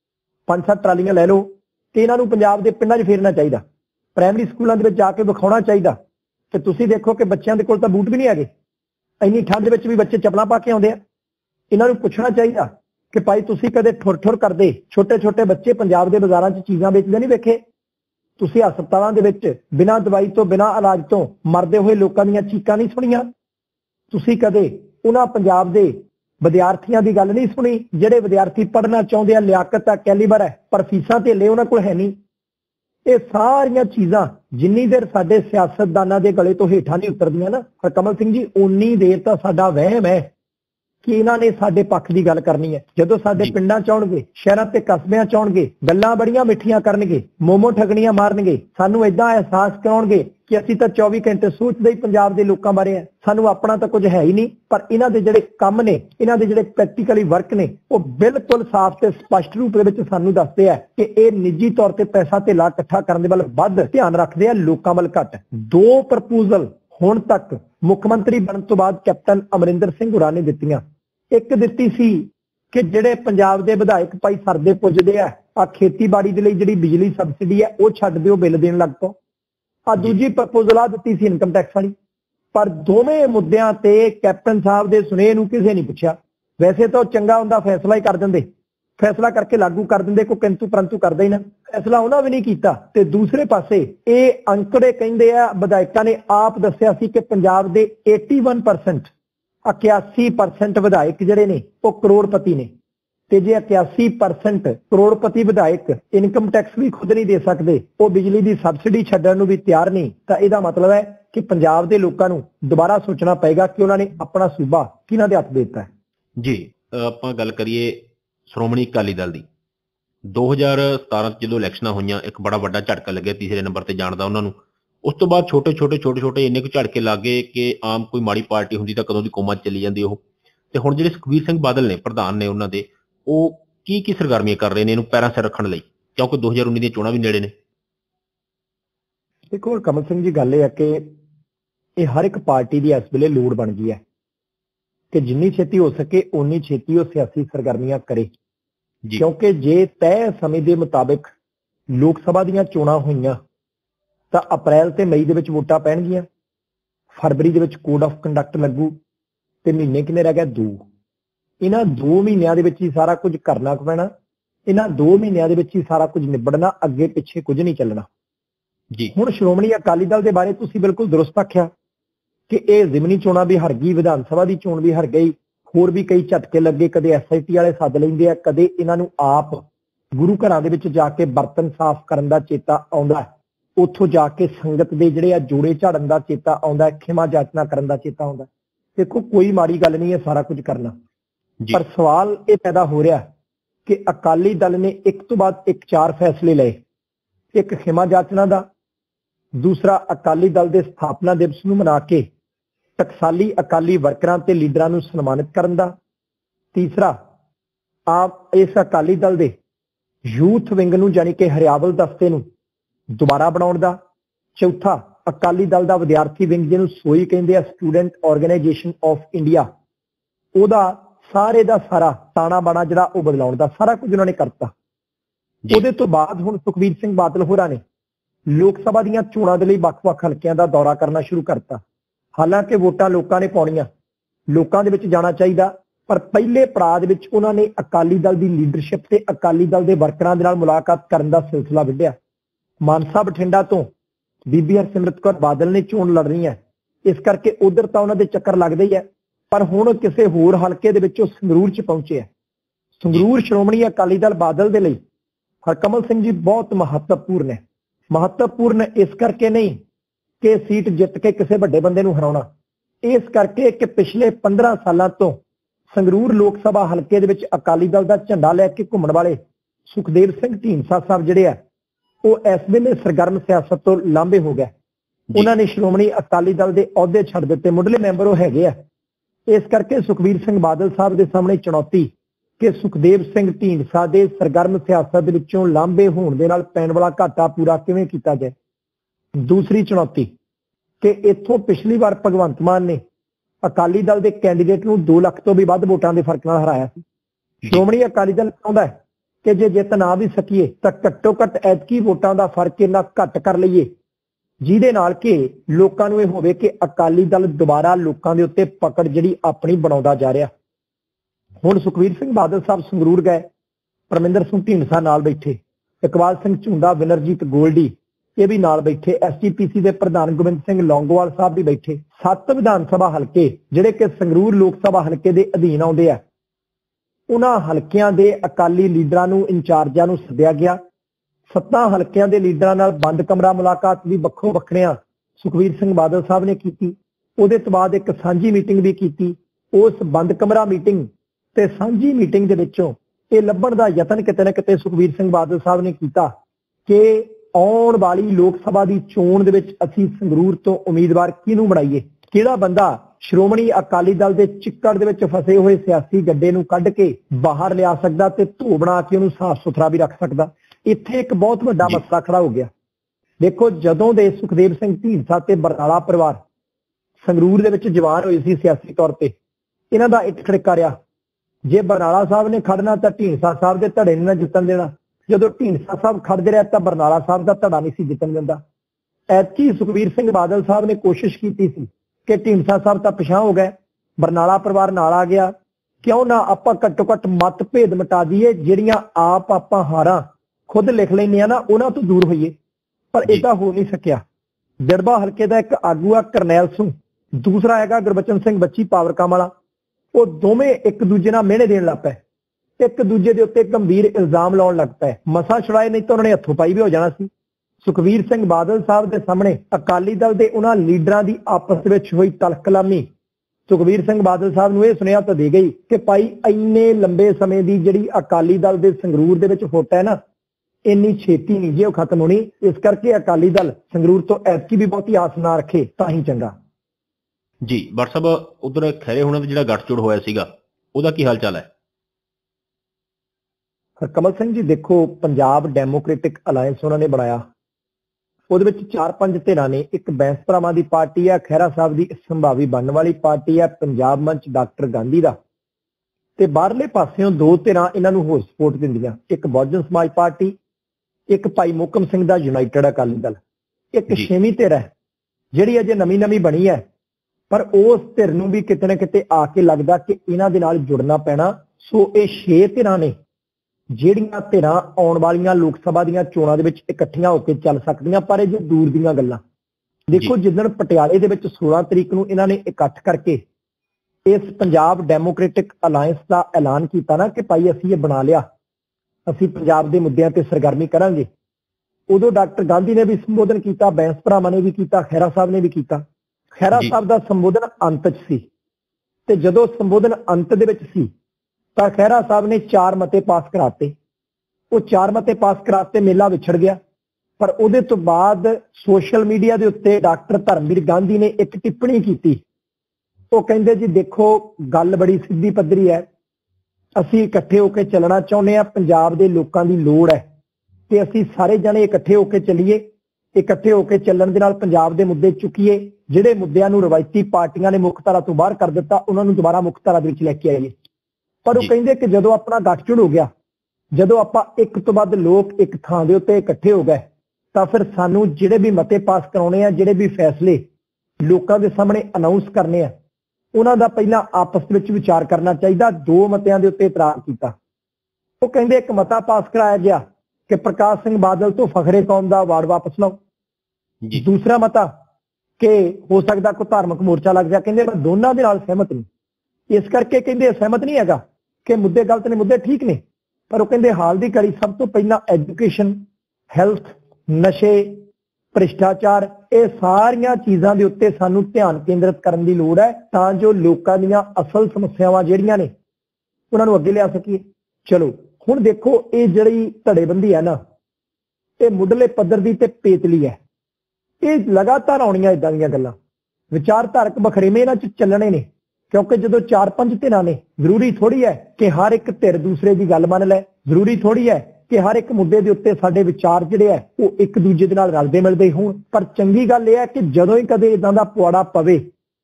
5-7 ਟਰਾਲੀਆਂ ਲੈ ਲਓ ਤੇ ਇਹਨਾਂ ਨੂੰ ਪੰਜਾਬ ਦੇ ਪਿੰਡਾਂ 'ਚ ਫੇਰਨਾ ਚਾਹੀਦਾ, ਪ੍ਰਾਇਮਰੀ ਸਕੂਲਾਂ ਦੇ ਵਿੱਚ ਜਾ ਕੇ ਵਿਖਾਉਣਾ ਚਾਹੀਦਾ ਕਿ ਤੁਸੀਂ ਦੇਖੋ ਕਿ ਬੱਚਿਆਂ ਦੇ ਕੋਲ ਤਾਂ ਬੂਟ ਵੀ ਨਹੀਂ ਹੈਗੇ, ਇੰਨੀ ਠੰਡ ਦੇ ਵਿੱਚ ਵੀ ਬੱਚੇ ਚੱਪਲਾਂ ਪਾ ਕੇ ਆਉਂਦੇ ਆ। ਇਹਨਾਂ ਨੂੰ ਪੁੱਛਣਾ ਚਾਹੀਦਾ ਕਿ ਭਾਈ ਤੁਸੀਂ ਕਦੇ ਠੁਰ ਕਰਦੇ ਛੋਟੇ ਛੋਟੇ ਬੱਚੇ ਪੰਜਾਬ ਦੇ ਬਾਜ਼ਾਰਾਂ 'ਚ ਚੀਜ਼ਾਂ ਵੇਚਦੇ ਨਹੀਂ ਵੇਖੇ? ਤੁਸੀਂ ਹਸਪਤਾਲਾਂ ਦੇ ਵਿੱਚ ਬਿਨਾਂ ਦਵਾਈ ਤੋਂ, ਬਿਨਾਂ ਇਲਾਜ ਤੋਂ ਮਰਦੇ ਹੋਏ ਲੋਕਾਂ ਦੀਆਂ ਚੀਕਾਂ ਨਹੀਂ ਸੁਣੀਆਂ? ਤੁਸੀਂ ਕਦੇ ਉਹਨਾਂ ਪੰਜਾਬ ਦੇ ਵਿਦਿਆਰਥੀਆਂ ਦੀ ਗੱਲ ਨਹੀਂ ਸੁਣੀ ਜਿਹੜੇ ਵਿਦਿਆਰਥੀ ਪੜ੍ਹਨਾ ਚਾਹੁੰਦੇ ਆ, ਲਿਆਕਤ ਆ, ਕੈਲੀਬਰ ਹੈ, ਪਰ ਫੀਸਾਂ ਧੇਲੇ ਉਹਨਾਂ ਕੋਲ ਹੈ ਨਹੀਂ? ਇਹ ਸਾਰੀਆਂ ਚੀਜ਼ਾਂ ਜਿੰਨੀ ਦੇਰ ਸਾਡੇ ਸਿਆਸਤਦਾਨਾਂ ਦੇ ਗਲੇ ਤੋਂ ਹੇਠਾਂ ਨਹੀਂ ਉਤਰਦੀਆਂ ਨਾ ਹਰਕਮਲ ਸਿੰਘ ਜੀ, ਉਨੀ ਦੇਰ ਤਾਂ ਸਾਡਾ ਵਹਿਮ ਹੈ ਕਿ ਇਹਨਾਂ ਨੇ ਸਾਡੇ ਪੱਖ ਦੀ ਗੱਲ ਕਰਨੀ ਹੈ। ਜਦੋਂ ਸਾਡੇ ਪਿੰਡਾਂ 'ਚ ਆਉਣਗੇ, ਸ਼ਹਿਰਾਂ ਤੇ ਕਸਬਿਆਂ 'ਚ ਆਉਣਗੇ, ਗੱਲਾਂ ਬੜੀਆਂ ਮਿੱਠੀਆਂ ਕਰਨਗੇ, ਮੋਮੋ ਠਗਣੀਆਂ ਮਾਰਨਗੇ, ਸਾਨੂੰ ਏਦਾਂ ਅਹਿਸਾਸ ਕਰਾਉਣਗੇ ਕਿ ਅਸੀਂ ਤਾਂ 24 ਘੰਟੇ ਸੋਚਦੇ ਹੀ ਪੰਜਾਬ ਦੇ ਲੋਕਾਂ ਬਾਰੇ ਆ, ਸਾਨੂੰ ਆਪਣਾ ਤਾਂ ਕੁਝ ਹੈ ਹੀ ਨਹੀਂ। ਪਰ ਇਹਨਾਂ ਦੇ ਜਿਹੜੇ ਕੰਮ ਨੇ, ਇਹਨਾਂ ਦੇ ਜਿਹੜੇ ਪ੍ਰੈਕਟੀਕਲੀ ਵਰਕ ਨੇ, ਉਹ ਬਿਲਕੁਲ ਸਾਫ਼ ਤੇ ਸਪਸ਼ਟ ਰੂਪ ਦੇ ਵਿੱਚ ਸਾਨੂੰ ਦੱਸਦੇ ਆ ਕਿ ਇਹ ਨਿੱਜੀ ਤੌਰ ਤੇ ਪੈਸਾ ਤੇ ਲਾ ਇਕੱਠਾ ਕਰਨ ਦੇ ਵੱਲ ਵੱਧ ਧਿਆਨ ਰੱਖਦੇ ਆ, ਲੋਕਾਂ ਵੱਲ ਘੱਟ। 2 ਪ੍ਰਪੋਜ਼ਲ ਹੁਣ ਤੱਕ ਮੁੱਖ ਮੰਤਰੀ ਬਣਨ ਤੋਂ ਬਾਅਦ ਕੈਪਟਨ ਅਮਰਿੰਦਰ ਸਿੰਘ ਹੁਰਾਂ ਨੇ ਦਿੱਤੀਆਂ। ਇੱਕ ਦਿੱਤੀ ਸੀ ਕਿ ਜਿਹੜੇ ਪੰਜਾਬ ਦੇ ਵਿਧਾਇਕ ਭਾਈ ਸਰਦੇ ਪੁੱਜਦੇ ਆ ਖੇਤੀਬਾੜੀ ਦੇ ਲਈ ਜਿਹੜੀ ਬਿਜਲੀ ਸਬਸਿਡੀ ਹੈ ਉਹ ਛੱਡ ਦਿਓ, ਬਿੱਲ ਦੇਣ ਲੱਗ ਪਓ। ਦੂਜੀ ਪ੍ਰਪੋਜ਼ਲ ਆ ਦਿੱਤੀ ਸੀ ਇਨਕਮ ਟੈਕਸ ਵਾਲੀ। ਪਰ ਦੋਵੇਂ ਮੁੱਦਿਆਂ ਤੇ ਕੈਪਟਨ ਸਾਹਿਬ ਦੇ ਸੁਨੇਹੇ ਨੂੰ ਕਿਸੇ ਨਹੀਂ ਪੁੱਛਿਆ। ਵੈਸੇ ਤਾਂ ਚੰਗਾ ਹੁੰਦਾ ਫੈਸਲਾ ਹੀ ਕਰ ਦਿੰਦੇ, ਫੈਸਲਾ ਕਰਕੇ ਲਾਗੂ ਕਰ ਦਿੰਦੇ, ਕੋਈ ਕਿੰਤੂ ਪਰੰਤੂ ਕਰਦਾ ਹੀ ਨਾ, ਫੈਸਲਾ ਉਹਨਾਂ ਵੀ ਨਹੀਂ ਕੀਤਾ। ਤੇ ਦੂਸਰੇ ਪਾਸੇ ਇਹ ਅੰਕੜੇ ਕਹਿੰਦੇ ਆ, ਵਿਧਾਇਕਾਂ ਨੇ ਆਪ ਦੱਸਿਆ ਸੀ ਕਿ ਪੰਜਾਬ ਦੇ 81% 81% ਵਿਧਾਇਕ ਜਿਹੜੇ ਨੇ ਉਹ ਕਰੋੜਪਤੀ ਨੇ। ਤੇ ਜੇ 81% ਕਰੋੜਪਤੀ ਵਿਧਾਇਕ ਇਨਕਮ ਟੈਕਸ ਵੀ ਖੁਦ ਨਹੀਂ ਦੇ ਸਕਦੇ, ਉਹ ਬਿਜਲੀ ਦੀ ਸਬਸਿਡੀ ਛੱਡਣ ਨੂੰ ਵੀ ਤਿਆਰ ਨਹੀਂ, ਤਾਂ ਇਹਦਾ ਮਤਲਬ ਹੈ ਕਿ ਪੰਜਾਬ ਦੇ ਲੋਕਾਂ ਨੂੰ ਦੁਬਾਰਾ ਸੋਚਣਾ ਪਏਗਾ ਕਿ ਉਹਨਾਂ ਨੇ ਆਪਣਾ ਸੂਬਾ ਕਿਹਨਾਂ ਦੇ ਹੱਥ ਦੇ ਦਿੱਤਾ ਹੈ। ਜੀ, ਆਪਾਂ ਗੱਲ ਕਰੀਏ ਸ਼੍ਰੋਮਣੀ ਅਕਾਲੀ ਦਲ ਦੀ। 2017 ਚ ਜਦੋਂ ਇਲੈਕਸ਼ਨਾਂ ਹੋਈਆਂ, ਇੱਕ ਬੜਾ ਵੱਡਾ ਝਟਕਾ ਲੱਗਿਆ, ਤੀਸਰੇ ਨੰਬਰ ਤੇ ਜਾਣ ਦਾ ਉਹਨਾਂ ਨੂੰ। ਉਸ ਤੋਂ ਬਾਅਦ ਛੋਟੇ ਇੰਨੇ ਕੁ ਝਟਕੇ ਲੱਗੇ ਕਿ ਆਮ ਕੋਈ ਮਾੜੀ ਪਾਰਟੀ ਹੁੰਦੀ ਤਾਂ ਕਦੋਂ ਦੀ ਕੋਮਾ 'ਚ ਚਲੀ ਜਾਂਦੀ ਉਹ। ਤੇ ਹੁਣ ਜਿਹੜੇ ਸੁਖਬੀਰ ਸਿੰਘ ਬਾਦਲ ਨੇ, ਪ੍ਰਧਾਨ ਨੇ ਉਹਨਾਂ ਦੇ, ਉਹ ਕੀ ਸਰਗਰਮੀਆਂ ਕਰ ਰਹੇ ਨੇ ਇਹਨੂੰ ਪੈਰਾਂ ਸਿਰ ਰੱਖਣ ਲਈ, ਕਿਉਂਕਿ 2019 ਦੀਆਂ ਚੋਣਾਂ ਵੀ ਨੇੜੇ ਨੇ? ਦੇਖੋ ਕਮਲ ਸਿੰਘ ਜੀ, ਗੱਲ ਇਹ ਹੈ ਕਿ ਇਹ ਹਰ ਇੱਕ ਪਾਰਟੀ ਦੀ ਇਸ ਵੇਲੇ ਲੋੜ ਬਣ ਗਈ ਹੈ ਕਿ ਜਿੰਨੀ ਛੇਤੀ ਹੋ ਸਕੇ ਓਨੀ ਛੇਤੀ ਉਹ ਸਿਆਸੀ ਸਰਗਰਮੀਆਂ ਕਰੇ। ਕਿਉਂਕਿ ਜੇ ਤੈਅ ਸਮੇਂ ਦੇ ਮੁਤਾਬਿਕ ਲੋਕ ਸਭਾ ਦੀਆਂ ਚੋਣਾਂ ਹੋਈਆਂ ਤਾਂ ਅਪ੍ਰੈਲ ਤੇ ਮਈ ਦੇ ਵਿੱਚ ਵੋਟਾਂ ਪੈਣਗੀਆਂ, ਫਰਵਰੀ ਦੇ ਵਿੱਚ ਕੋਡ ਆਫ ਕੰਡਕਟ ਲੱਗੂ ਤੇ ਮਹੀਨੇ ਕਿੰਨੇ ਰਹਿ ਗਏ? 2। ਇਹਨਾਂ 2 ਮਹੀਨਿਆਂ ਦੇ ਵਿੱਚ ਹੀ ਸਾਰਾ ਕੁਝ ਕਰਨਾ ਪੈਣਾ, ਇਹਨਾਂ 2 ਮਹੀਨਿਆਂ ਦੇ ਵਿੱਚ ਹੀ ਸਾਰਾ ਕੁਝ ਨਿਬੜਨਾ, ਅੱਗੇ ਪਿੱਛੇ ਕੁਝ ਨਹੀਂ ਚੱਲਣਾ ਜੀ। ਹੁਣ ਸ਼੍ਰੋਮਣੀ ਅਕਾਲੀ ਦਲ ਦੇ ਬਾਰੇ ਤੁਸੀਂ ਬਿਲਕੁਲ ਦਰੁਸਤ ਆਖਿਆ ਕਿ ਇਹ ਜ਼ਿਮਨੀ ਚੋਣਾਂ ਵੀ ਹਰ ਗਈ, ਵਿਧਾਨ ਸਭਾ ਦੀ ਚੋਣ ਵੀ ਹਰ ਗਈ, ਹੋਰ ਵੀ ਕਈ ਝਟਕੇ ਲੱਗੇ। ਕਦੇ SIT ਵਾਲੇ ਸੱਦ ਲੈਂਦੇ ਆ, ਕਦੇ ਇਹਨਾਂ ਨੂੰ ਆਪ ਗੁਰੂ ਘਰਾਂ ਦੇ ਵਿੱਚ ਜਾ ਕੇ ਬਰਤਨ ਸਾਫ਼ ਕਰਨ ਦਾ ਚੇਤਾ ਆਉਂਦਾ, ਉੱਥੋਂ ਜਾ ਕੇ ਸੰਗਤ ਦੇ ਜਿਹੜੇ ਆ ਜੋੜੇ ਝਾੜਨ ਦਾ ਚੇਤਾ ਆਉਂਦਾ, ਖਿਮਾ ਜਾਚਨਾ ਕਰਨ ਦਾ ਚੇਤਾ ਆਉਂਦਾ। ਦੇਖੋ ਕੋਈ ਮਾੜੀ ਗੱਲ ਨਹੀਂ ਹੈ ਸਾਰਾ ਕੁਝ ਕਰਨਾ, ਪਰ ਸਵਾਲ ਇਹ ਪੈਦਾ ਹੋ ਰਿਹਾ ਕਿ ਅਕਾਲੀ ਦਲ ਨੇ ਇੱਕ ਤੋਂ ਬਾਅਦ ਇੱਕ 4 ਫੈਸਲੇ ਲਏ। ਇੱਕ ਖਿਮਾ ਜਾਚਨਾ ਦਾ, ਦੂਸਰਾ ਅਕਾਲੀ ਦਲ ਦੇ ਸਥਾਪਨਾ ਦਿਵਸ ਨੂੰ ਮਨਾ ਕੇ ਟਕਸਾਲੀ ਅਕਾਲੀ ਵਰਕਰਾਂ ਤੇ ਲੀਡਰਾਂ ਨੂੰ ਸਨਮਾਨਿਤ ਕਰਨ ਦਾ, ਤੀਸਰਾ ਆਪ ਇਸ ਅਕਾਲੀ ਦਲ ਦੇ ਯੂਥ ਵਿੰਗ ਨੂੰ ਯਾਨੀ ਕਿ ਹਰਿਆਵਲ ਦਸਤੇ ਨੂੰ ਦੁਬਾਰਾ ਬਣਾਉਣ ਦਾ, ਚੌਥਾ ਅਕਾਲੀ ਦਲ ਦਾ ਵਿਦਿਆਰਥੀ ਵਿੰਗ ਜਿਹਨੂੰ ਸੋਈ ਕਹਿੰਦੇ ਆ, ਸਟੂਡੈਂਟ ਆਰਗੇਨਾਈਜੇਸ਼ਨ ਆਫ ਇੰਡੀਆ, ਉਹਦਾ ਸਾਰੇ ਦਾ ਸਾਰਾ ਤਾਣਾ ਬਾਣਾ ਜਿਹੜਾ ਉਹ ਬਦਲਾਉਣ ਦਾ ਸਾਰਾ ਕੁਝ ਉਹਨਾਂ ਨੇ ਕਰਤਾ। ਉਹਦੇ ਤੋਂ ਬਾਅਦ ਹੁਣ ਸੁਖਬੀਰ ਸਿੰਘ ਬਾਦਲ ਹੋਰਾਂ ਨੇ ਲੋਕ ਸਭਾ ਦੀਆਂ ਚੋਣਾਂ ਦੇ ਲਈ ਵੱਖ-ਵੱਖ ਹਲਕਿਆਂ ਦਾ ਦੌਰਾ ਕਰਨਾ ਸ਼ੁਰੂ ਕਰਤਾ। ਹਾਲਾਂਕਿ ਵੋਟਾਂ ਲੋਕਾਂ ਨੇ ਪਾਉਣੀਆਂ, ਲੋਕਾਂ ਦੇ ਵਿੱਚ ਜਾਣਾ ਚਾਹੀਦਾ, ਪਰ ਪਹਿਲੇ ਪੜਾਅ ਦੇ ਵਿੱਚ ਉਹਨਾਂ ਨੇ ਅਕਾਲੀ ਦਲ ਦੀ ਲੀਡਰਸ਼ਿਪ ਤੇ ਅਕਾਲੀ ਦਲ ਦੇ ਵਰਕਰਾਂ ਦੇ ਨਾਲ ਮੁਲਾਕਾਤ ਕਰਨ ਦਾ ਸਿਲਸਿਲਾ ਵਿੱਢਿਆ। ਮਾਨਸਾ ਬਠਿੰਡਾ ਤੋਂ ਬੀਬੀ ਹਰਸਿਮਰਤ ਕੌਰ ਬਾਦਲ ਨੇ ਚੋਣ ਲੜ ਰਹੀ ਹੈ, ਇਸ ਕਰਕੇ ਉਧਰ ਤਾਂ ਉਹਨਾਂ ਦੇ ਚੱਕਰ ਲੱਗਦੇ ਹੀ ਹੈ, ਪਰ ਹੁਣ ਕਿਸੇ ਹੋਰ ਹਲਕੇ ਦੇ ਵਿੱਚੋਂ ਸੰਗਰੂਰ 'ਚ ਪਹੁੰਚੇ ਹੈ। ਸੰਗਰੂਰ ਸ਼੍ਰੋਮਣੀ ਅਕਾਲੀ ਦਲ ਬਾਦਲ ਦੇ ਲਈ ਹਰਕਮਲ ਸਿੰਘ ਜੀ ਬਹੁਤ ਮਹੱਤਵਪੂਰਨ ਹੈ। ਮਹੱਤਵਪੂਰਨ ਇਸ ਕਰਕੇ ਨਹੀਂ ਕਿ ਸੀਟ ਜਿੱਤ ਕੇ ਕਿਸੇ ਵੱਡੇ ਬੰਦੇ ਨੂੰ ਹਰਾਉਣਾ, ਇਸ ਕਰਕੇ ਕਿ ਪਿਛਲੇ 15 ਸਾਲਾਂ ਤੋਂ ਸੰਗਰੂਰ ਲੋਕ ਸਭਾ ਹਲਕੇ ਦੇ ਵਿੱਚ ਅਕਾਲੀ ਦਲ ਦਾ ਝੰਡਾ ਲੈ ਕੇ ਘੁੰਮਣ ਵਾਲੇ ਸੁਖਦੇਵ ਸਿੰਘ ਢੀਂਡਸਾ ਸਾਹਿਬ ਜਿਹੜੇ ਆ ਉਹ ਇਸ ਵੇਲੇ ਸਰਗਰਮ ਸਿਆਸਤ ਤੋਂ ਲਾਂਭੇ ਹੋ ਗਏ। ਉਹਨਾਂ ਨੇ ਸ਼੍ਰੋਮਣੀ ਅਕਾਲੀ ਦਲ ਦੇ ਅਹੁਦੇ ਛੱਡ ਦਿੱਤੇ, ਮੁੱਢਲੇ ਮੈਂਬਰ ਉਹ ਹੈਗੇ ਆ। ਇਸ ਕਰਕੇ ਸੁਖਬੀਰ ਸਿੰਘ ਬਾਦਲ ਸਾਹਿਬ ਦੇ ਸਾਹਮਣੇ ਚੁਣੌਤੀ ਕਿ ਸੁਖਦੇਵ ਸਿੰਘ ਢੀਂਡਸਾ ਦੇ ਸਰਗਰਮ ਸਿਆਸਤ ਦੇ ਵਿੱਚੋਂ ਲਾਂਭੇ ਹੋਣ ਦੇ ਨਾਲ ਪੈਣ ਵਾਲਾ ਘਾਟਾ ਪੂਰਾ ਕਿਵੇਂ ਕੀਤਾ ਜਾਏ। ਦੂਸਰੀ ਚੁਣੌਤੀ ਕਿ ਇੱਥੋਂ ਪਿਛਲੀ ਵਾਰ ਭਗਵੰਤ ਮਾਨ ਨੇ ਅਕਾਲੀ ਦਲ ਦੇ ਕੈਂਡੀਡੇਟ ਨੂੰ 2 ਲੱਖ ਤੋਂ ਵੀ ਵੱਧ ਵੋਟਾਂ ਦੇ ਫਰਕ ਨਾਲ ਹਰਾਇਆ ਸੀ। ਸ਼੍ਰੋਮਣੀ ਅਕਾਲੀ ਦਲ ਚਾਹੁੰਦਾ ਹੈ ਕਿ ਜੇ ਜਿੱਤ ਨਾ ਵੀ ਸਕੀਏ ਤਾਂ ਘੱਟੋ ਘੱਟ ਐਤਕੀ ਵੋਟਾਂ ਦਾ ਫਰਕ ਇੰਨਾ ਘੱਟ ਕਰ ਲਈਏ ਜਿਹਦੇ ਨਾਲ ਕਿ ਲੋਕਾਂ ਨੂੰ ਇਹ ਹੋਵੇ ਕਿ ਅਕਾਲੀ ਦਲ ਦੁਬਾਰਾ ਲੋਕਾਂ ਦੇ ਉੱਤੇ ਪਕੜ ਜਿਹੜੀ ਆਪਣੀ ਬਣਾਉਂਦਾ ਜਾ ਰਿਹਾ। ਹੁਣ ਸੁਖਬੀਰ ਸਿੰਘ ਬਾਦਲ ਸਾਹਿਬ ਸੰਗਰੂਰ ਗਏ, ਪਰਮਿੰਦਰ ਸਿੰਘ ਢੀਂਡਸਾ ਨਾਲ ਬੈਠੇ, ਇਕਬਾਲ ਸਿੰਘ ਝੁੰਦਾ, ਵਿਨਰਜੀਤ ਗੋਲਡੀ ਇਹ ਵੀ ਨਾਲ ਬੈਠੇ, ਐਸਜੀਪੀਸੀ ਦੇ ਪ੍ਰਧਾਨ ਗੋਬਿੰਦ ਸਿੰਘ ਲੌਂਗੋਵਾਲ ਸਾਹਿਬ ਵੀ ਬੈਠੇ। 7 ਵਿਧਾਨ ਸਭਾ ਹਲਕੇ ਜਿਹੜੇ ਕਿ ਸੰਗਰੂਰ ਲੋਕ ਸਭਾ ਹਲਕੇ ਦੇ ਅਧੀਨ ਆਉਂਦੇ ਆ, ਉਹਨਾਂ ਹਲਕਿਆਂ ਦੇ ਅਕਾਲੀ ਲੀਡਰਾਂ ਨੂੰ, ਇੰਚਾਰਜਾਂ ਨੂੰ ਸੱਦਿਆ ਗਿਆ। 7 ਹਲਕਿਆਂ ਦੇ ਲੀਡਰਾਂ ਨਾਲ ਬੰਦ ਕਮਰਾ ਮੁਲਾਕਾਤ ਵੀ ਵੱਖੋ ਵੱਖਰਿਆਂ ਸੁਖਬੀਰ ਸਿੰਘ ਬਾਦਲ ਸਾਹਿਬ ਨੇ ਕੀਤੀ। ਉਹਦੇ ਤੋਂ ਬਾਅਦ ਇੱਕ ਸਾਂਝੀ ਮੀਟਿੰਗ ਵੀ ਕੀਤੀ। ਉਸ ਬੰਦ ਕਮਰਾ ਮੀਟਿੰਗ ਤੇ ਸਾਂਝੀ ਮੀਟਿੰਗ ਦੇ ਵਿੱਚੋਂ ਇਹ ਲੱਭਣ ਦਾ ਯਤਨ ਕਿਤੇ ਨਾ ਕਿਤੇ ਸੁਖਬੀਰ ਸਿੰਘ ਬਾਦਲ ਸਾਹਿਬ ਨੇ ਕੀਤਾ ਕਿ ਆਉਣ ਵਾਲੀ ਲੋਕ ਸਭਾ ਦੀ ਚੋਣ ਦੇ ਵਿੱਚ ਅਸੀਂ ਸੰਗਰੂਰ ਤੋਂ ਉਮੀਦਵਾਰ ਕਿਹਨੂੰ ਬਣਾਈਏ, ਕਿਹੜਾ ਬੰਦਾ ਸ਼੍ਰੋਮਣੀ ਅਕਾਲੀ ਦਲ ਦੇ ਚਿੱਕੜ ਦੇ ਵਿੱਚ ਫਸੇ ਹੋਏ ਸਿਆਸੀ ਗੱਡੇ ਨੂੰ ਕੱਢ ਕੇ ਬਾਹਰ ਲਿਆ ਸਕਦਾ ਤੇ ਧੋ ਬਣਾ ਕੇ ਉਹਨੂੰ ਸਾਫ਼ ਸੁਥਰਾ ਵੀ ਰੱਖ ਸਕਦਾ। ਇੱਥੇ ਇੱਕ ਬਹੁਤ ਵੱਡਾ ਮਸਲਾ ਖੜਾ ਹੋ ਗਿਆ। ਦੇਖੋ, ਜਦੋਂ ਦੇ ਸੁਖਦੇਵ ਸਿੰਘ ਢੀਂਡਸਾ ਤੇ ਬਰਨਾਲਾ ਪਰਿਵਾਰ ਸੰਗਰੂਰ ਦੇ ਵਿੱਚ ਜਵਾਨ ਹੋਏ ਸੀ ਸਿਆਸੀ ਤੌਰ ਤੇ, ਇਹਨਾਂ ਦਾ ਇੱਕ ਖੜਕਾ ਰਿਹਾ, ਜੇ ਬਰਨਾਲਾ ਸਾਹਿਬ ਨੇ ਖੜਨਾ ਤਾਂ ਢੀਂਡਸਾ ਸਾਹਿਬ ਦੇ ਧੜੇ ਨੇ ਨਾ ਜਿੱਤਣ ਦੇਣਾ। ਜਦੋਂ ਢੀਂਡਸਾ ਸਾਹਿਬ ਖੜਦੇ ਰਿਹਾ ਤਾਂ ਬਰਨਾਲਾ ਸਾਹਿਬ ਦਾ ਧੜਾ ਨਹੀਂ ਸੀ ਜਿੱਤਣ ਦਿੰਦਾ। ਐਤਕੀ ਸੁਖਬੀਰ ਸਿੰਘ ਬਾਦਲ ਸਾਹਿਬ ਨੇ ਕੋਸ਼ਿਸ਼ ਕੀਤੀ ਸੀ ਕਿ ਢੀਂਡਸਾ ਸਾਹਿਬ ਤਾਂ ਪਿਛਾਂਹ ਹੋ ਗਏ, ਬਰਨਾਲਾ ਪਰਿਵਾਰ ਨਾਲ ਆ ਗਿਆ, ਕਿਉਂ ਨਾ ਆਪਾਂ ਘੱਟੋ ਘੱਟ ਮਤਭੇਦ ਮਿਟਾ ਦਈਏ, ਜਿਹੜੀਆਂ ਆਪਾਂ ਹਾਰਾਂ ਖੁਦ ਲਿਖ ਲੈਂਦੇ ਆ ਨਾ ਉਹਨਾਂ ਤੋਂ ਦੂਰ ਹੋਈਏ। ਪਰ ਏਦਾਂ ਹੋ ਨਹੀਂ ਸਕਿਆ। ਦਿੜਬਾ ਹਲਕੇ ਦਾ ਇੱਕ ਆਗੂ ਆ ਕਰਨੈਲ ਸਿੰਘ, ਦੂਸਰਾ ਹੈਗਾ ਗੁਰਬਚਨ ਸਿੰਘ ਬੱਚੀ ਪਾਵਰਕਾਮ ਵਾਲਾ, ਉਹ ਦੋਵੇਂ ਇੱਕ ਦੂਜੇ ਨਾਲ ਮਿਹਣੇ ਦੇਣ ਲੱਗ ਪਏ, ਇੱਕ ਦੂਜੇ ਦੇ ਉੱਤੇ ਗੰਭੀਰ ਇਲਜ਼ਾਮ ਲਾਉਣ ਲੱਗ ਪਏ। ਮਸਾ ਛੁਡਾਏ ਨਹੀਂ ਤਾਂ ਉਹਨਾਂ ਨੇ ਹੱਥੋਂ ਪਾਈ ਵੀ ਹੋ ਜਾਣਾ ਸੀ। ਸੁਖਬੀਰ ਸਿੰਘ ਬਾਦਲ ਸਾਹਿਬ ਦੇ ਸਾਹਮਣੇ ਅਕਾਲੀ ਦਲ ਦੇ ਉਹਨਾਂ ਲੀਡਰਾਂ ਦੀ ਆਪਸ ਵਿੱਚ ਹੋਈ ਤਲਕਲਾਮੀ ਸੁਖਬੀਰ ਸਿੰਘ ਬਾਦਲ ਸਾਹਿਬ ਨੂੰ ਇਹ ਸੁਨੇਹਾ ਤਾਂ ਦੇ ਗਈ ਕਿ ਭਾਈ ਇੰਨੇ ਲੰਬੇ ਸਮੇਂ ਦੀ ਜਿਹੜੀ ਅਕਾਲੀ ਦਲ ਦੇ ਸੰਗਰੂਰ ਦੇ ਵਿੱਚ ਫੁੱਟ ਹੈ ਨਾ, ਇੰਨੀ ਛੇਤੀ ਨਹੀਂ ਜੇ ਉਹ ਖਤਮ ਹੋਣੀ। ਇਸ ਕਰਕੇ ਅਕਾਲੀ ਦਲ ਸੰਗਰੂਰ ਤੋਂ ਐਤਕੀ ਵੀ ਬਹੁਤੀ ਆਸ ਨਾ ਰੱਖੇ ਤਾਂ ਹੀ ਚੰਗਾ। ਜੀ ਬਟ ਸਾਹਿਬ, ਉਧਰ ਖੈਰੇ ਹੁਣਾਂ ਦਾ ਜਿਹੜਾ ਗੱਠਜੋੜ ਹੋਇਆ ਸੀਗਾ ਉਹਦਾ ਕੀ ਹਾਲ ਚਾਲ ਹੈ? ਹਰਕਮਲ ਸਿੰਘ ਜੀ, ਦੇਖੋ, ਪੰਜਾਬ ਡੈਮੋਕ੍ਰੈਟਿਕ ਅਲਾਇੰਸ ਉਹਨਾਂ ਨੇ ਬਣਾਇਆ, ਉਹਦੇ ਵਿੱਚ 4-5 ਧਿਰਾਂ ਨੇ। ਇੱਕ ਬੈਂਸ ਭਰਾਵਾਂ ਦੀ ਪਾਰਟੀ ਹੈ, ਖਹਿਰਾ ਸਾਹਿਬ ਦੀ ਸੰਭਾਵੀ ਬਣਨ ਵਾਲੀ ਪਾਰਟੀ ਹੈ, ਪੰਜਾਬ ਮੰਚ ਡਾਕਟਰ ਗਾਂਧੀ ਦਾ, ਤੇ ਬਾਹਰਲੇ ਪਾਸਿਓਂ 2 ਧਿਰਾਂ ਇਹਨਾਂ ਨੂੰ ਹੋਰ ਸਪੋਰਟ ਦਿੰਦੀਆਂ, ਇੱਕ ਬਹੁਜਨ ਸਮਾਜ ਪਾਰਟੀ, ਇੱਕ ਭਾਈ ਮੋਹਕਮ ਸਿੰਘ ਦਾ ਯੂਨਾਈਟਿਡ ਅਕਾਲੀ ਦਲ। ਇੱਕ 6ਵੀਂ ਧਿਰ ਹੈ ਜਿਹੜੀ ਅਜੇ ਨਵੀਂ ਬਣੀ ਹੈ, ਪਰ ਉਸ ਧਿਰ ਨੂੰ ਵੀ ਕਿਤੇ ਨਾ ਕਿਤੇ ਆ ਕੇ ਲੱਗਦਾ ਕਿ ਇਹਨਾਂ ਦੇ ਨਾਲ ਜੁੜਨਾ ਪੈਣਾ। ਸੋ ਇਹ 6 ਧਿਰਾਂ ਨੇ ਜਿਹੜੀਆਂ ਧਿਰਾਂ ਆਉਣ ਵਾਲੀਆਂ ਲੋਕ ਸਭਾ ਦੀਆਂ ਚੋਣਾਂ ਦੇ ਵਿੱਚ ਇਕੱਠੀਆਂ ਹੋ ਕੇ ਚੱਲ ਸਕਦੀਆਂ, ਪਰ ਇਹ ਜੋ ਦੂਰ ਦੀਆਂ ਗੱਲਾਂ। ਦੇਖੋ, ਜਿੱਦਣ ਪਟਿਆਲੇ ਦੇ ਵਿੱਚ 16 ਤਰੀਕ ਨੂੰ ਇਹਨਾਂ ਨੇ ਇਕੱਠ ਕਰਕੇ ਇਸ ਪੰਜਾਬ ਡੈਮੋਕ੍ਰੈਟਿਕ ਅਲਾਇੰਸ ਦਾ ਐਲਾਨ ਕੀਤਾ ਨਾ ਕਿ ਭਾਈ ਅਸੀਂ ਇਹ ਬਣਾ ਲਿਆ, ਅਸੀਂ ਪੰਜਾਬ ਦੇ ਮੁੱਦਿਆਂ ਤੇ ਸਰਗਰਮੀ ਕਰਾਂਗੇ, ਉਦੋਂ ਡਾਕਟਰ ਗਾਂਧੀ ਨੇ ਵੀ ਸੰਬੋਧਨ ਕੀਤਾ, ਬੈਂਸ ਭਰਾਵਾਂ ਨੇ ਵੀ ਕੀਤਾ, ਖਹਿਰਾ ਸਾਹਿਬ ਨੇ ਵੀ ਕੀਤਾ। ਖਹਿਰਾ ਸਾਹਿਬ ਦਾ ਸੰਬੋਧਨ ਅੰਤ 'ਚ ਸੀ, ਤੇ ਜਦੋਂ ਸੰਬੋਧਨ ਅੰਤ ਦੇ ਵਿੱਚ ਸੀ ਤਾਂ ਖਹਿਰਾ ਸਾਹਿਬ ਨੇ 4 ਮਤੇ ਪਾਸ ਕਰਾਤੇ। ਉਹ 4 ਮਤੇ ਪਾਸ ਕਰਾਤੇ, ਮੇਲਾ ਵਿਛੜ ਗਿਆ। ਪਰ ਉਹਦੇ ਤੋਂ ਬਾਅਦ ਸੋਸ਼ਲ ਮੀਡੀਆ ਦੇ ਉੱਤੇ ਡਾਕਟਰ ਧਰਮਵੀਰ ਗਾਂਧੀ ਨੇ ਇੱਕ ਟਿੱਪਣੀ ਕੀਤੀ। ਉਹ ਕਹਿੰਦੇ ਜੀ ਦੇਖੋ ਗੱਲ ਬੜੀ ਸਿੱਧੀ ਪੱਧਰੀ ਹੈ, ਅਸੀਂ ਇਕੱਠੇ ਹੋ ਕੇ ਚੱਲਣਾ ਚਾਹੁੰਦੇ ਹਾਂ, ਪੰਜਾਬ ਦੇ ਲੋਕਾਂ ਦੀ ਲੋੜ ਹੈ ਕਿ ਅਸੀਂ ਸਾਰੇ ਜਣੇ ਇਕੱਠੇ ਹੋ ਕੇ ਚੱਲੀਏ। ਇਕੱਠੇ ਹੋ ਕੇ ਚੱਲਣ ਦੇ ਨਾਲ ਪੰਜਾਬ ਦੇ ਮੁੱਦੇ ਚੁੱਕੀਏ, ਜਿਹੜੇ ਮੁੱਦਿਆਂ ਨੂੰ ਰਵਾਇਤੀ ਪਾਰਟੀਆਂ ਨੇ ਮੁੱਖ ਧਾਰਾ ਤੋਂ ਬਾਹਰ ਕਰ ਦਿੱਤਾ ਉਹਨਾਂ ਨੂੰ ਦੁਬਾਰਾ ਮੁੱਖ ਧਾਰਾ ਦੇ ਵਿੱਚ ਲੈ ਕੇ ਆਈਏ। ਪਰ ਉਹ ਕਹਿੰਦੇ ਕਿ ਜਦੋਂ ਆਪਣਾ ਗੱਠਜੋੜ ਹੋ ਗਿਆ, ਜਦੋਂ ਆਪਾਂ ਇੱਕ ਤੋਂ ਵੱਧ ਲੋਕ ਇੱਕ ਥਾਂ ਦੇ ਉੱਤੇ ਇਕੱਠੇ ਹੋ ਗਏ, ਤਾਂ ਫਿਰ ਸਾਨੂੰ ਜਿਹੜੇ ਵੀ ਮਤੇ ਪਾਸ ਕਰਾਉਣੇ ਆ, ਜਿਹੜੇ ਵੀ ਫੈਸਲੇ ਲੋਕਾਂ ਦੇ ਸਾਹਮਣੇ ਅਨਾਉਂਸ ਕਰਨੇ ਆ, ਉਹਨਾਂ ਦਾ ਪਹਿਲਾਂ ਆਪਸ ਵਿੱਚ ਵਿਚਾਰ ਕਰਨਾ ਚਾਹੀਦਾ। 2 ਮਤਿਆਂ ਦੇ ਉੱਤੇ ਇਤਰਾਜ਼ ਕੀਤਾ। ਉਹ ਕਹਿੰਦੇ ਇੱਕ ਮਤਾ ਪਾਸ ਕਰਾਇਆ ਗਿਆ ਕਿ ਪ੍ਰਕਾਸ਼ ਸਿੰਘ ਬਾਦਲ ਤੋਂ ਫਖਰੇ ਕੌਮ ਦਾ ਅਵਾਰਡ ਵਾਪਸ ਲਓ। ਦੂਸਰਾ ਮਤਾ ਕਿ ਹੋ ਸਕਦਾ ਕੋਈ ਧਾਰਮਿਕ ਮੋਰਚਾ ਲੱਗ ਜਾ। ਕਹਿੰਦੇ ਮੈਂ ਦੋਨਾਂ ਦੇ ਨਾਲ ਸਹਿਮਤ ਨਹੀਂ, ਇਸ ਕਰਕੇ ਕਹਿੰਦੇ ਸਹਿਮਤ ਨਹੀਂ ਹੈਗਾ ਕਿ ਮੁੱਦੇ ਗਲਤ ਨੇ, ਮੁੱਦੇ ਠੀਕ ਨੇ। ਪਰ ਉਹ ਕਹਿੰਦੇ ਹਾਲ ਦੀ ਘੜੀ ਸਭ ਤੋਂ ਪਹਿਲਾਂ ਐਜੂਕੇਸ਼ਨ, ਹੈਲਥ, ਨਸ਼ੇ, ਭ੍ਰਿਸ਼ਟਾਚਾਰ, ਇਹ ਸਾਰੀਆਂ ਚੀਜ਼ਾਂ ਦੇ ਉੱਤੇ ਸਾਨੂੰ ਧਿਆਨ ਕੇਂਦਰਿਤ ਕਰਨ ਦੀ ਲੋੜ ਹੈ ਤਾਂ ਜੋ ਲੋਕਾਂ ਦੀਆਂ ਅਸਲ ਸਮੱਸਿਆਵਾਂ ਜਿਹੜੀਆਂ ਨੇ ਉਹਨਾਂ ਨੂੰ ਅੱਗੇ ਲਿਆ ਸਕੀਏ। ਚਲੋ ਹੁਣ ਦੇਖੋ ਇਹ ਜਿਹੜੀ ਧੜੇਬੰਦੀ ਹੈ ਨਾ, ਇਹ ਮੁੱਢਲੇ ਪੱਧਰ ਦੀ ਤੇ ਪੇਤਲੀ ਹੈ। ਇਹ ਲਗਾਤਾਰ ਆਉਣੀਆਂ ਇਦਾਂ ਦੀਆਂ ਗੱਲਾਂ, ਵਿਚਾਰਧਾਰਕ ਬਖਰੇਵੇਂ ਇਹਨਾਂ 'ਚ ਚੱਲਣੇ ਨੇ। ਕਿਉਂਕਿ ਜਦੋਂ 4-5 ਧਿਰਾਂ ਨੇ, ਜ਼ਰੂਰੀ ਥੋੜੀ ਹੈ ਕਿ ਹਰ ਇੱਕ ਧਿਰ ਦੂਸਰੇ ਦੀ ਗੱਲ ਮੰਨ ਲੈ। ਜ਼ਰੂਰੀ ਥੋੜੀ ਹੈ ਕਿ ਹਰ ਇੱਕ ਮੁੱਦੇ ਦੇ ਉੱਤੇ ਸਾਡੇ ਵਿਚਾਰ ਜਿਹੜੇ ਹੈ ਉਹ ਇੱਕ ਦੂਜੇ ਦੇ ਨਾਲ ਰਲਦੇ ਮਿਲਦੇ ਹੋਣ। ਪਰ ਚੰਗੀ ਗੱਲ ਇਹ ਹੈ ਕਿ ਜਦੋਂ ਹੀ ਕਦੇ ਇਦਾਂ ਦਾ ਪੁਆੜਾ ਪਵੇ,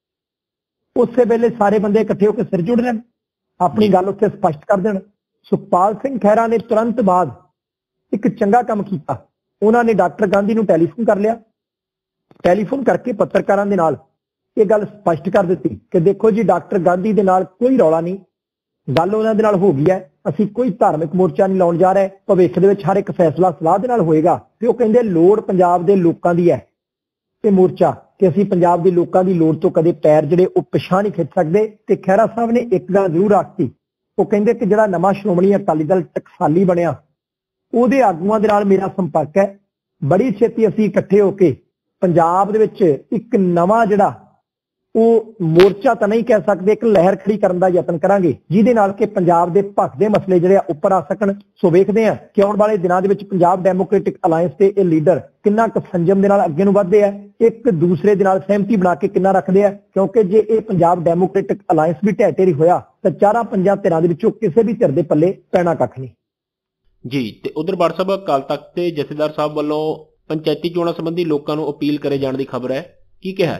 ਉਸੇ ਵੇਲੇ ਸਾਰੇ ਬੰਦੇ ਇਕੱਠੇ ਹੋ ਕੇ ਸਿਰ ਜੋੜ ਲੈਣ, ਆਪਣੀ ਗੱਲ ਉੱਥੇ ਸਪਸ਼ਟ ਕਰ ਦੇਣ। ਸੁਖਪਾਲ ਸਿੰਘ ਖਹਿਰਾ ਨੇ ਤੁਰੰਤ ਬਾਅਦ ਇੱਕ ਚੰਗਾ ਕੰਮ ਕੀਤਾ। ਉਹਨਾਂ ਨੇ ਡਾਕਟਰ ਗਾਂਧੀ ਨੂੰ ਟੈਲੀਫੋਨ ਕਰ ਲਿਆ। ਟੈਲੀਫੋਨ ਕਰਕੇ ਪੱਤਰਕਾਰਾਂ ਦੇ ਨਾਲ ਇਹ ਗੱਲ ਸਪਸ਼ਟ ਕਰ ਦਿੱਤੀ ਕਿ ਦੇਖੋ ਜੀ ਡਾਕਟਰ ਗਾਂਧੀ ਦੇ ਨਾਲ ਕੋਈ ਰੌਲਾ ਨਹੀਂ, ਗੱਲ ਉਹਨਾਂ ਦੇ ਨਾਲ ਹੋ ਗਈ ਹੈ, ਅਸੀਂ ਕੋਈ ਧਾਰਮਿਕ ਮੋਰਚਾ ਨਹੀਂ ਲਾਉਣ ਜਾ ਰਹੇ, ਭਵਿੱਖ ਦੇ ਵਿੱਚ ਹਰ ਇੱਕ ਫੈਸਲਾ ਸਲਾਹ ਦੇ ਨਾਲ ਹੋਏਗਾ। ਤੇ ਉਹ ਕਹਿੰਦੇ ਲੋੜ ਪੰਜਾਬ ਦੇ ਲੋਕਾਂ ਦੀ ਹੈ ਤੇ ਮੋਰਚਾ ਕਿ ਅਸੀਂ ਪੰਜਾਬ ਦੇ ਲੋਕਾਂ ਦੀ ਲੋੜ ਤੋਂ ਕਦੇ ਪੈਰ ਜਿਹੜੇ ਉਹ ਪਿਛਾਂਹ ਨਹੀਂ ਖਿੱਚ ਸਕਦੇ। ਤੇ ਖਹਿਰਾ ਸਾਹਿਬ ਨੇ ਇੱਕ ਗੱਲ ਜ਼ਰੂਰ ਆਖੀ, ਉਹ ਕਹਿੰਦੇ ਕਿ ਜਿਹੜਾ ਨਵਾਂ ਸ਼੍ਰੋਮਣੀ ਅਕਾਲੀ ਦਲ ਟਕਸਾਲੀ ਬਣਿਆ, ਉਹਦੇ ਆਗੂਆਂ ਦੇ ਨਾਲ ਮੇਰਾ ਸੰਪਰਕ ਹੈ। ਬੜੀ ਛੇਤੀ ਅਸੀਂ ਇਕੱਠੇ ਹੋ ਕੇ ਪੰਜਾਬ ਦੇ ਵਿੱਚ ਇੱਕ ਨਵਾਂ ਜਿਹੜਾ ਉਹ ਮੋਰਚਾ ਤਾਂ ਨਹੀਂ ਕਹਿ ਸਕਦੇ, ਇੱਕ ਲਹਿਰ ਖੜੀ ਕਰਨ ਦਾ ਯਤਨ ਕਰਾਂਗੇ, ਜਿਹਦੇ ਨਾਲ ਕਿ ਪੰਜਾਬ ਦੇ ਭਖਦੇ ਮਸਲੇ ਜਿਹੜੇ ਆ ਉੱਪਰ ਆ ਸਕਣ। ਸੋ ਵੇਖਦੇ ਆ ਕਿ ਆਉਣ ਵਾਲੇ ਦਿਨਾਂ ਦੇ ਵਿੱਚ ਪੰਜਾਬ ਡੈਮੋਕ੍ਰੈਟਿਕ ਅਲਾਈਅੰਸ ਤੇ ਇਹ ਲੀਡਰ ਕਿੰਨਾ ਕੁ ਸੰਜਮ ਦੇ ਨਾਲ ਅੱਗੇ ਨੂੰ ਵਧਦੇ ਆ, ਇੱਕ ਦੂਸਰੇ ਦੇ ਨਾਲ ਸਹਿਮਤੀ ਬਣਾ ਕੇ ਕਿੰਨਾ ਰੱਖਦੇ ਆ। ਕਿਉਂਕਿ ਜੇ ਇਹ ਪੰਜਾਬ ਡੈਮੋਕ੍ਰੈਟਿਕ ਅਲਾਈਅੰਸ ਵੀ ਢਹਿ ਢੇਰੀ ਹੋਇਆ ਤਾਂ 4-5 ਧਿਰਾਂ ਦੇ ਵਿੱਚੋਂ ਕਿਸੇ ਵੀ ਧਿਰ ਦੇ ਪੱਲੇ ਪੈਣਾ ਕੱਖ ਨਹੀਂ ਜੀ। ਤੇ ਉਧਰ ਬਾੜ ਸਾਹਿਬ ਅਕਾਲ ਤਖਤ ਤੇ ਜਥੇਦਾਰ ਸਾਹਿਬ ਵੱਲੋਂ ਪੰਚਾਇਤੀ ਚੋਣਾਂ ਸੰਬੰਧੀ ਲੋਕਾਂ ਨੂੰ ਅਪੀਲ ਕਰੇ ਜਾਣ ਦੀ ਖਬਰ ਹੈ, ਕੀ ਕਿਹਾ?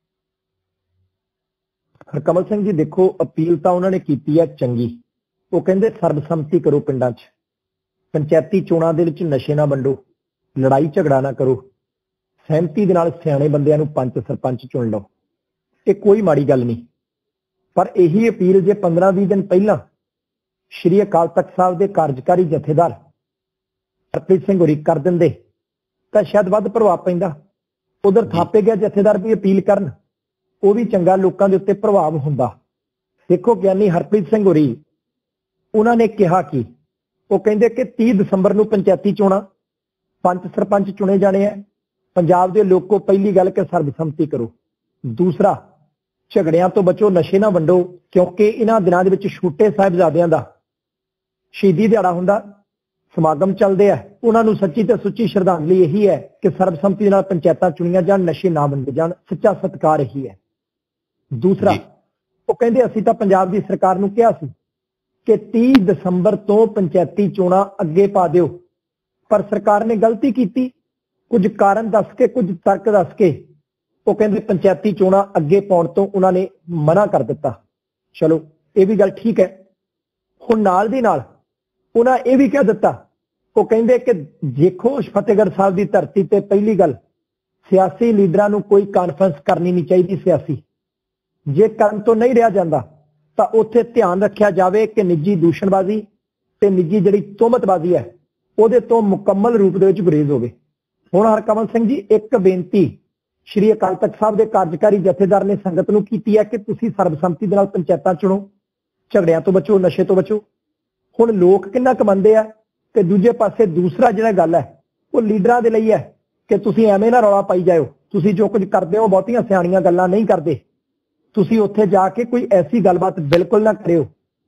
ਹਰਕਮਲ ਸਿੰਘ ਜੀ ਦੇਖੋ, ਅਪੀਲ ਤਾਂ ਉਹਨਾਂ ਨੇ ਕੀਤੀ ਹੈ ਚੰਗੀ। ਉਹ ਕਹਿੰਦੇ ਸਰਬਸੰਮਤੀ ਕਰੋ ਪਿੰਡਾਂ 'ਚ, ਪੰਚਾਇਤੀ ਚੋਣਾਂ ਦੇ ਵਿੱਚ ਨਸ਼ੇ ਨਾ ਵੰਡੋ, ਲੜਾਈ ਝਗੜਾ ਨਾ ਕਰੋ, ਸਹਿਮਤੀ ਦੇ ਨਾਲ ਸਿਆਣੇ ਬੰਦਿਆਂ ਨੂੰ ਪੰਚ ਸਰਪੰਚ ਚੁਣ ਲਓ। ਇਹ ਕੋਈ ਮਾੜੀ ਗੱਲ ਨਹੀਂ। ਪਰ ਇਹੀ ਅਪੀਲ ਜੇ 15-20 ਦਿਨ ਪਹਿਲਾਂ ਸ਼੍ਰੀ ਅਕਾਲ ਤਖਤ ਸਾਹਿਬ ਦੇ ਕਾਰਜਕਾਰੀ ਜਥੇਦਾਰ ਹਰਪ੍ਰੀਤ ਸਿੰਘ ਹੋਰੀ ਕਰ ਦਿੰਦੇ ਤਾਂ ਸ਼ਾਇਦ ਵੱਧ ਪ੍ਰਭਾਵ ਪੈਂਦਾ। ਉਧਰ ਥਾਪੇ ਗਿਆ ਜਥੇਦਾਰ ਵੀ ਅਪੀਲ ਕਰਨ, ਉਹ ਵੀ ਚੰਗਾ ਲੋਕਾਂ ਦੇ ਉੱਤੇ ਪ੍ਰਭਾਵ ਹੁੰਦਾ। ਦੇਖੋ ਗਿਆਨੀ ਹਰਪ੍ਰੀਤ ਸਿੰਘ ਹੋਰੀ ਉਹਨਾਂ ਨੇ ਕਿਹਾ ਕਿ ਉਹ ਕਹਿੰਦੇ ਕਿ 30 ਦਸੰਬਰ ਨੂੰ ਪੰਚਾਇਤੀ ਚੋਣਾਂ, ਪੰਚ ਸਰਪੰਚ ਚੁਣੇ ਜਾਣੇ ਆ। ਪੰਜਾਬ ਦੇ ਲੋਕੋ ਪਹਿਲੀ ਗੱਲ ਕਿ ਸਰਬਸੰਮਤੀ ਕਰੋ, ਦੂਸਰਾ ਝਗੜਿਆਂ ਤੋਂ ਬਚੋ, ਨਸ਼ੇ ਨਾ ਵੰਡੋ, ਕਿਉਂਕਿ ਇਹਨਾਂ ਦਿਨਾਂ ਦੇ ਵਿੱਚ ਛੋਟੇ ਸਾਹਿਬਜ਼ਾਦਿਆਂ ਦਾ ਸ਼ਹੀਦੀ ਦਿਹਾੜਾ ਹੁੰਦਾ, ਸਮਾਗਮ ਚੱਲਦੇ ਆ। ਉਹਨਾਂ ਨੂੰ ਸੱਚੀ ਤੇ ਸੁੱਚੀ ਸ਼ਰਧਾਂਜਲੀ ਇਹੀ ਹੈ ਕਿ ਸਰਬਸੰਮਤੀ ਨਾਲ ਪੰਚਾਇਤਾਂ ਚੁਣੀਆਂ ਜਾਣ, ਨਸ਼ੇ ਨਾ ਵੰਡੇ ਜਾਣ, ਸੱਚਾ ਸਤਿਕਾਰ ਇਹੀ ਹੈ। ਦੂਸਰਾ ਉਹ ਕਹਿੰਦੇ ਅਸੀਂ ਤਾਂ ਪੰਜਾਬ ਦੀ ਸਰਕਾਰ ਨੂੰ ਕਿਹਾ ਸੀ ਕਿ 30 ਦਸੰਬਰ ਤੋਂ ਪੰਚਾਇਤੀ ਚੋਣਾਂ ਅੱਗੇ ਪਾ ਦਿਓ, ਪਰ ਸਰਕਾਰ ਨੇ ਗਲਤੀ ਕੀਤੀ, ਕੁਝ ਕਾਰਨ ਦੱਸ ਕੇ, ਕੁਝ ਤਰਕ ਦੱਸ ਕੇ ਉਹ ਕਹਿੰਦੇ ਪੰਚਾਇਤੀ ਚੋਣਾਂ ਅੱਗੇ ਪਾਉਣ ਤੋਂ ਉਹਨਾਂ ਨੇ ਮਨਾ ਕਰ ਦਿੱਤਾ। ਚਲੋ ਇਹ ਵੀ ਗੱਲ ਠੀਕ ਹੈ। ਹੁਣ ਨਾਲ ਦੀ ਨਾਲ ਉਹਨਾਂ ਇਹ ਵੀ ਕਹਿ ਦਿੱਤਾ, ਉਹ ਕਹਿੰਦੇ ਕਿ ਦੇਖੋ ਫਤਿਹਗੜ੍ਹ ਸਾਹਿਬ ਦੀ ਧਰਤੀ ਤੇ ਪਹਿਲੀ ਗੱਲ ਸਿਆਸੀ ਲੀਡਰਾਂ ਨੂੰ ਕੋਈ ਕਾਨਫਰੰਸ ਕਰਨੀ ਨਹੀਂ ਚਾਹੀਦੀ ਸਿਆਸੀ। ਜੇ ਕਰਨ ਤੋਂ ਨਹੀਂ ਰਿਹਾ ਜਾਂਦਾ ਤਾਂ ਉੱਥੇ ਧਿਆਨ ਰੱਖਿਆ ਜਾਵੇ ਕਿ ਨਿੱਜੀ ਦੂਸ਼ਣਬਾਜ਼ੀ ਤੇ ਨਿੱਜੀ ਜਿਹੜੀ ਤੋਹਮਤਬਾਜ਼ੀ ਹੈ ਉਹਦੇ ਤੋਂ ਮੁਕੰਮਲ ਰੂਪ ਦੇ ਵਿੱਚ ਗੁਰੇਜ਼ ਹੋਵੇ। ਹੁਣ ਹਰਕਮਲ ਸਿੰਘ ਜੀ ਇੱਕ ਬੇਨਤੀ ਸ਼੍ਰੀ ਅਕਾਲ ਤਖਤ ਸਾਹਿਬ ਦੇ ਕਾਰਜਕਾਰੀ ਜਥੇਦਾਰ ਨੇ ਸੰਗਤ ਨੂੰ ਕੀਤੀ ਹੈ ਕਿ ਤੁਸੀਂ ਸਰਬਸੰਮਤੀ ਦੇ ਨਾਲ ਪੰਚਾਇਤਾਂ ਚੁਣੋ, ਝਗੜਿਆਂ ਤੋਂ ਬਚੋ, ਨਸ਼ੇ ਤੋਂ ਬਚੋ। ਹੁਣ ਲੋਕ ਕਿੰਨਾ ਕੁ ਮੰਨਦੇ ਆ ਤੇ ਦੂਜੇ ਪਾਸੇ ਦੂਸਰਾ ਜਿਹੜਾ ਗੱਲ ਹੈ ਉਹ ਲੀਡਰਾਂ ਦੇ ਲਈ ਹੈ ਕਿ ਤੁਸੀਂ ਐਵੇਂ ਨਾ ਰੌਲਾ ਪਾਈ ਜਾਓ, ਤੁਸੀਂ ਜੋ ਕੁਝ ਕਰਦੇ ਹੋ ਬਹੁਤੀਆਂ ਸਿਆਣੀਆਂ ਗੱਲਾਂ ਨਹੀਂ ਕਰਦੇ, ਤੁਸੀਂ ਉੱਥੇ ਜਾ ਕੇ ਕੋਈ ਐਸੀ ਗੱਲਬਾਤ ਬਿਲਕੁਲ ਨਾ ਕਰਿਓ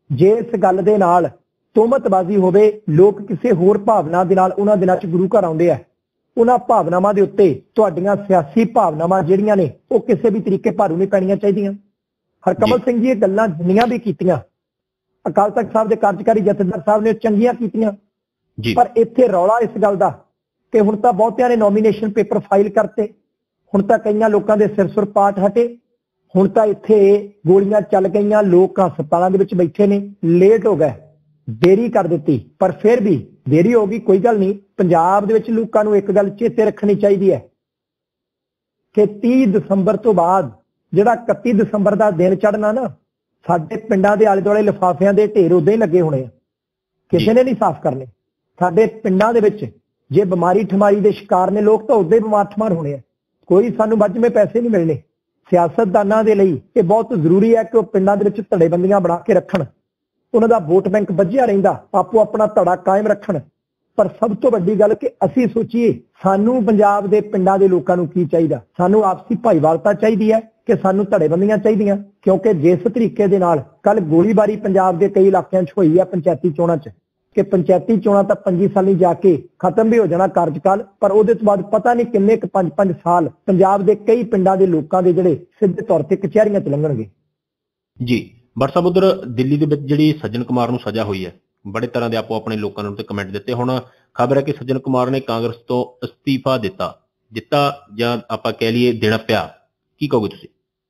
ਜੇ ਇਸ ਗੱਲ ਦੇ ਨਾਲ ਤੋਹਮਤਬਾਜ਼ੀ ਹੋਵੇ, ਲੋਕ ਕਿਸੇ ਹੋਰ ਭਾਵਨਾ ਦੇ ਨਾਲ ਉਹਨਾਂ ਦਿਨਾਂ 'ਚ ਗੁਰੂ ਘਰ ਆਉਂਦੇ ਆ, ਉਹਨਾਂ ਭਾਵਨਾਵਾਂ ਦੇ ਉੱਤੇ ਤੁਹਾਡੀਆਂ ਸਿਆਸੀ ਭਾਵਨਾਵਾਂ ਜਿਹੜੀਆਂ ਨੇ ਉਹ ਕਿਸੇ ਵੀ ਤਰੀਕੇ ਭਾਰੂ ਨਹੀਂ ਪੈਣੀਆਂ ਚਾਹੀਦੀਆਂ। ਹਰਕਮਲ ਸਿੰਘ ਜੀ ਇਹ ਗੱਲਾਂ ਜਿੰਨੀਆਂ ਵੀ ਕੀਤੀਆਂ ਅਕਾਲ ਤਖਤ ਸਾਹਿਬ ਦੇ ਕਾਰਜਕਾਰੀ ਜਥੇਦਾਰ ਸਾਹਿਬ ਨੇ ਚੰਗੀਆਂ ਕੀਤੀਆਂ, ਪਰ ਇੱਥੇ ਰੌਲਾ ਇਸ ਗੱਲ ਦਾ ਕਿ ਹੁਣ ਤਾਂ ਬਹੁਤਿਆਂ ਨੇ ਨੋਮੀਨੇਸ਼ਨ ਪੇਪਰ ਫਾਈਲ ਕਰਤੇ, ਹੁਣ ਤਾਂ ਕਈਆਂ ਲੋਕਾਂ ਦੇ ਸਿਰ ਸੁਰ ਪਾਟ ਹਟੇ, ਹੁਣ ਤਾਂ ਇੱਥੇ ਗੋਲੀਆਂ ਚੱਲ ਗਈਆਂ, ਲੋਕ ਹਸਪਤਾਲਾਂ ਦੇ ਵਿੱਚ ਬੈਠੇ ਨੇ, ਲੇਟ ਹੋ ਗਏ, ਦੇਰੀ ਕਰ ਦਿੱਤੀ। ਪਰ ਫਿਰ ਵੀ ਦੇਰੀ ਹੋ ਗਈ, ਕੋਈ ਗੱਲ ਨਹੀਂ। ਪੰਜਾਬ ਦੇ ਵਿੱਚ ਲੋਕਾਂ ਨੂੰ ਇੱਕ ਗੱਲ ਚੇਤੇ ਰੱਖਣੀ ਚਾਹੀਦੀ ਹੈ ਕਿ 30 ਦਸੰਬਰ ਤੋਂ ਬਾਅਦ ਜਿਹੜਾ 31 ਦਸੰਬਰ ਦਾ ਦਿਨ ਚੜ੍ਹਨਾ ਨਾ, ਸਾਡੇ ਪਿੰਡਾਂ ਦੇ ਆਲੇ ਦੁਆਲੇ ਲਿਫਾਫਿਆਂ ਦੇ ਢੇਰ ਉਦਾਂ ਹੀ ਲੱਗੇ ਹੋਣੇ ਆ, ਕਿਸੇ ਨੇ ਨਹੀਂ ਸਾਫ਼ ਕਰਨੇ। ਸਾਡੇ ਪਿੰਡਾਂ ਦੇ ਵਿੱਚ ਜੇ ਬਿਮਾਰੀ ਠਮਾਰੀ ਦੇ ਸ਼ਿਕਾਰ ਨੇ ਲੋਕ ਤਾਂ ਉਦਾਂ ਹੀ ਬਿਮਾਰ ਠਮਾਰ ਹੋਣੇ ਆ, ਕੋਈ ਸਾਨੂੰ ਵੱਜਵੇਂ ਪੈਸੇ ਨਹੀਂ ਮਿਲਣੇ। ਸਿਆਸਤਦਾਨਾਂ ਦੇ ਲਈ ਇਹ ਬਹੁਤ ਜ਼ਰੂਰੀ ਹੈ ਕਿ ਉਹ ਪਿੰਡਾਂ ਦੇ ਵਿੱਚ ਧੜੇਬੰਦੀਆਂ ਬਣਾ ਕੇ ਰੱਖਣ, ਉਹਨਾਂ ਦਾ ਵੋਟ ਬੈਂਕ ਵੱਜਿਆ ਰਹਿੰਦਾ, ਆਪੋ ਆਪਣਾ ਧੜਾ ਕਾਇਮ ਰੱਖਣ। ਪਰ ਸਭ ਤੋਂ ਵੱਡੀ ਗੱਲ ਕਿ ਅਸੀਂ ਸੋਚੀਏ ਸਾਨੂੰ ਪੰਜਾਬ ਦੇ ਪਿੰਡਾਂ ਦੇ ਲੋਕਾਂ ਨੂੰ ਕੀ ਚਾਹੀਦਾ। ਸਾਨੂੰ ਆਪਸੀ ਭਾਈਵਾਲਤਾ ਚਾਹੀਦੀ ਹੈ ਕਿ ਸਾਨੂੰ ਧੜੇਬੰਦੀਆਂ ਚਾਹੀਦੀਆਂ, ਕਿਉਂਕਿ ਜਿਸ ਤਰੀਕੇ ਦੇ ਨਾਲ ਕੱਲ ਗੋਲੀਬਾਰੀ ਪੰਜਾਬ ਦੇ ਕਈ ਇਲਾਕਿਆਂ 'ਚ ਹੋਈ ਹੈ ਪੰਚਾਇਤੀ ਚੋਣਾਂ 'ਚ, ਕਿ ਪੰਚਾਇਤੀ ਚੋਣਾਂ ਤਾਂ 25 ਸਾਲੀ ਜਾ ਕੇ ਖਤਮ ਵੀ ਹੋ ਜਾਣਾ ਕਾਰਜਕਾਲ, ਪਰ ਉਹਦੇ ਤੋਂ ਬਾਅਦ ਪਤਾ ਨਹੀਂ ਕਿੰਨੇ ਕੁ 5-5 ਸਾਲ ਪੰਜਾਬ ਦੇ ਕਈ ਪਿੰਡਾਂ ਦੇ ਲੋਕਾਂ ਦੇ ਜਿਹੜੇ ਸਿੱਧੇ ਤੌਰ ਤੇ ਕਚਹਿਰੀਆਂ 'ਚ ਲੰਘਣਗੇ। ਜੀ ਬਟ ਸਾਹਿਬ, ਉਧਰ ਦਿੱਲੀ ਦੇ ਵਿੱਚ ਜਿਹੜੀ ਸੱਜਣ ਕੁਮਾਰ ਨੂੰ ਸਜ਼ਾ ਹੋਈ ਹੈ, ਬੜੇ ਤਰ੍ਹਾਂ ਦੇ ਆਪੋ ਆਪਣੇ ਲੋਕਾਂ ਨੇ ਉੱਤੇ ਕਮੈਂਟ ਦਿੱਤੇ। ਹੁਣ ਖਬਰ ਹੈ ਕਿ ਸੱਜਣ ਕੁਮਾਰ ਨੇ ਕਾਂਗਰਸ ਤੋਂ ਅਸਤੀਫਾ ਦਿੱਤਾ ਜਾਂ ਆਪਾਂ ਕਹਿ ਲਈਏ ਦੇਣਾ ਪਿਆ, ਕੀ ਕਹੋਗੇ ਤੁਸੀਂ?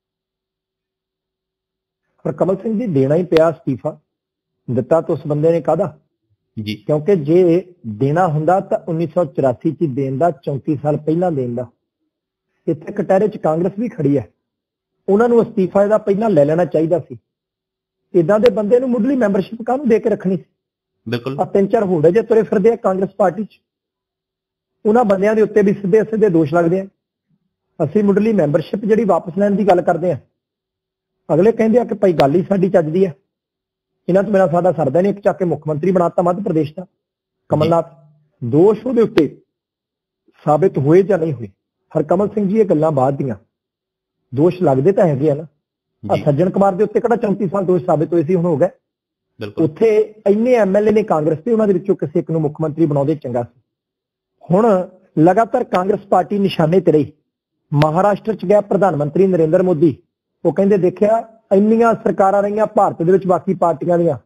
ਹਰਕਮਲ ਸਿੰਘ ਜੀ, ਦੇਣਾ ਹੀ ਪਿਆ ਅਸਤੀਫਾ। ਦਿੱਤਾ ਤਾਂ ਉਸ ਬੰਦੇ ਨੇ ਕਾਹਦਾ ਜੀ, ਕਿਉਂਕਿ ਜੇ ਦੇਣਾ ਹੁੰਦਾ ਤਾਂ 1984 ਚ ਦੇਣ ਦਾ, 34 ਸਾਲ ਪਹਿਲਾਂ ਦੇਣ ਦਾ। ਇੱਥੇ ਕਟਹਿਰੇ ਚ ਕਾਂਗਰਸ ਵੀ ਖੜੀ ਹੈ, ਉਹਨਾਂ ਨੂੰ ਅਸਤੀਫਾ ਇਹਦਾ ਪਹਿਲਾਂ ਲੈ ਲੈਣਾ ਚਾਹੀਦਾ ਸੀ। ਇਦਾਂ ਦੇ ਬੰਦੇ ਨੂੰ ਮੁੱਢਲੀ ਮੈਂਬਰਸ਼ਿਪ ਕਾਹਨੂੰ ਦੇ ਕੇ ਰੱਖਣੀ ਸੀ? ਬਿਲਕੁਲ। 3-4 ਹੋੜੇ ਜੇ ਤੁਰੇ ਫਿਰਦੇ ਆ ਕਾਂਗਰਸ ਪਾਰਟੀ ਚ, ਉਹਨਾਂ ਬੰਦਿਆਂ ਦੇ ਉੱਤੇ ਵੀ ਸਿੱਧੇ ਸਿੱਧੇ ਦੋਸ਼ ਲੱਗਦੇ ਆ। ਅਸੀਂ ਮੁੱਢਲੀ ਮੈਂਬਰਸ਼ਿਪ ਜਿਹੜੀ ਵਾਪਸ ਲੈਣ ਦੀ ਗੱਲ ਕਰਦੇ ਆ, ਅਗਲੇ ਕਹਿੰਦੇ ਆ ਕਿ ਭਾਈ ਗੱਲ ਹੀ ਸਾਡੀ ਚੱਜਦੀ ਆ, ਇਹਨਾਂ ਤੋਂ ਬਿਨਾਂ ਸਾਡਾ ਸਰਦਾ ਨਹੀਂ। ਇੱਕ ਚੱਕ ਕੇ ਮੁੱਖ ਮੰਤਰੀ ਬਣਾਤਾ ਮੱਧ ਪ੍ਰਦੇਸ਼ ਦਾ ਕਮਲਨਾਥ। ਦੋਸ਼ ਉਹਦੇ ਉੱਤੇ ਸਾਬਿਤ ਹੋਏ ਜਾਂ ਨਹੀਂ ਹੋਏ, ਹਰਕਮਲ ਸਿੰਘ ਜੀ ਇਹ ਗੱਲਾਂ ਬਾਅਦ ਦੀਆਂ, ਦੋਸ਼ ਲੱਗਦੇ ਤਾਂ ਹੈਗੇ ਆ ਨਾ। ਸੱਜਣ ਕੁਮਾਰ ਦੇ ਉੱਤੇ ਕਿਹੜਾ 34 ਸਾਲ ਦੋਸ਼ ਸਾਬਿਤ ਹੋਏ ਸੀ, ਹੁਣ ਹੋ ਗਏ। ਉੱਥੇ ਇੰਨੇ ਐਮਐਲਏ ਨੇ ਕਾਂਗਰਸ ਦੇ, ਉਹਨਾਂ ਦੇ ਵਿੱਚੋਂ ਕਿਸੇ ਇੱਕ ਨੂੰ ਮੁੱਖ ਮੰਤਰੀ ਬਣਾਉਂਦੇ ਚੰਗਾ ਸੀ। ਹੁਣ ਲਗਾਤਾਰ ਕਾਂਗਰਸ ਪਾਰਟੀ ਨਿਸ਼ਾਨੇ ਤੇ ਰਹੀ। ਮਹਾਰਾਸ਼ਟਰ ਚ ਗਿਆ ਪ੍ਰਧਾਨ ਮੰਤਰੀ ਨਰਿੰਦਰ ਮੋਦੀ, ਉਹ ਕਹਿੰਦੇ ਦੇਖਿਆ ਇੰਨੀਆਂ ਸਰਕਾਰਾਂ ਰਹੀਆਂ ਭਾਰਤ ਦੇ ਵਿੱਚ ਬਾਕੀ ਪਾਰਟੀਆਂ ਦੀਆਂ,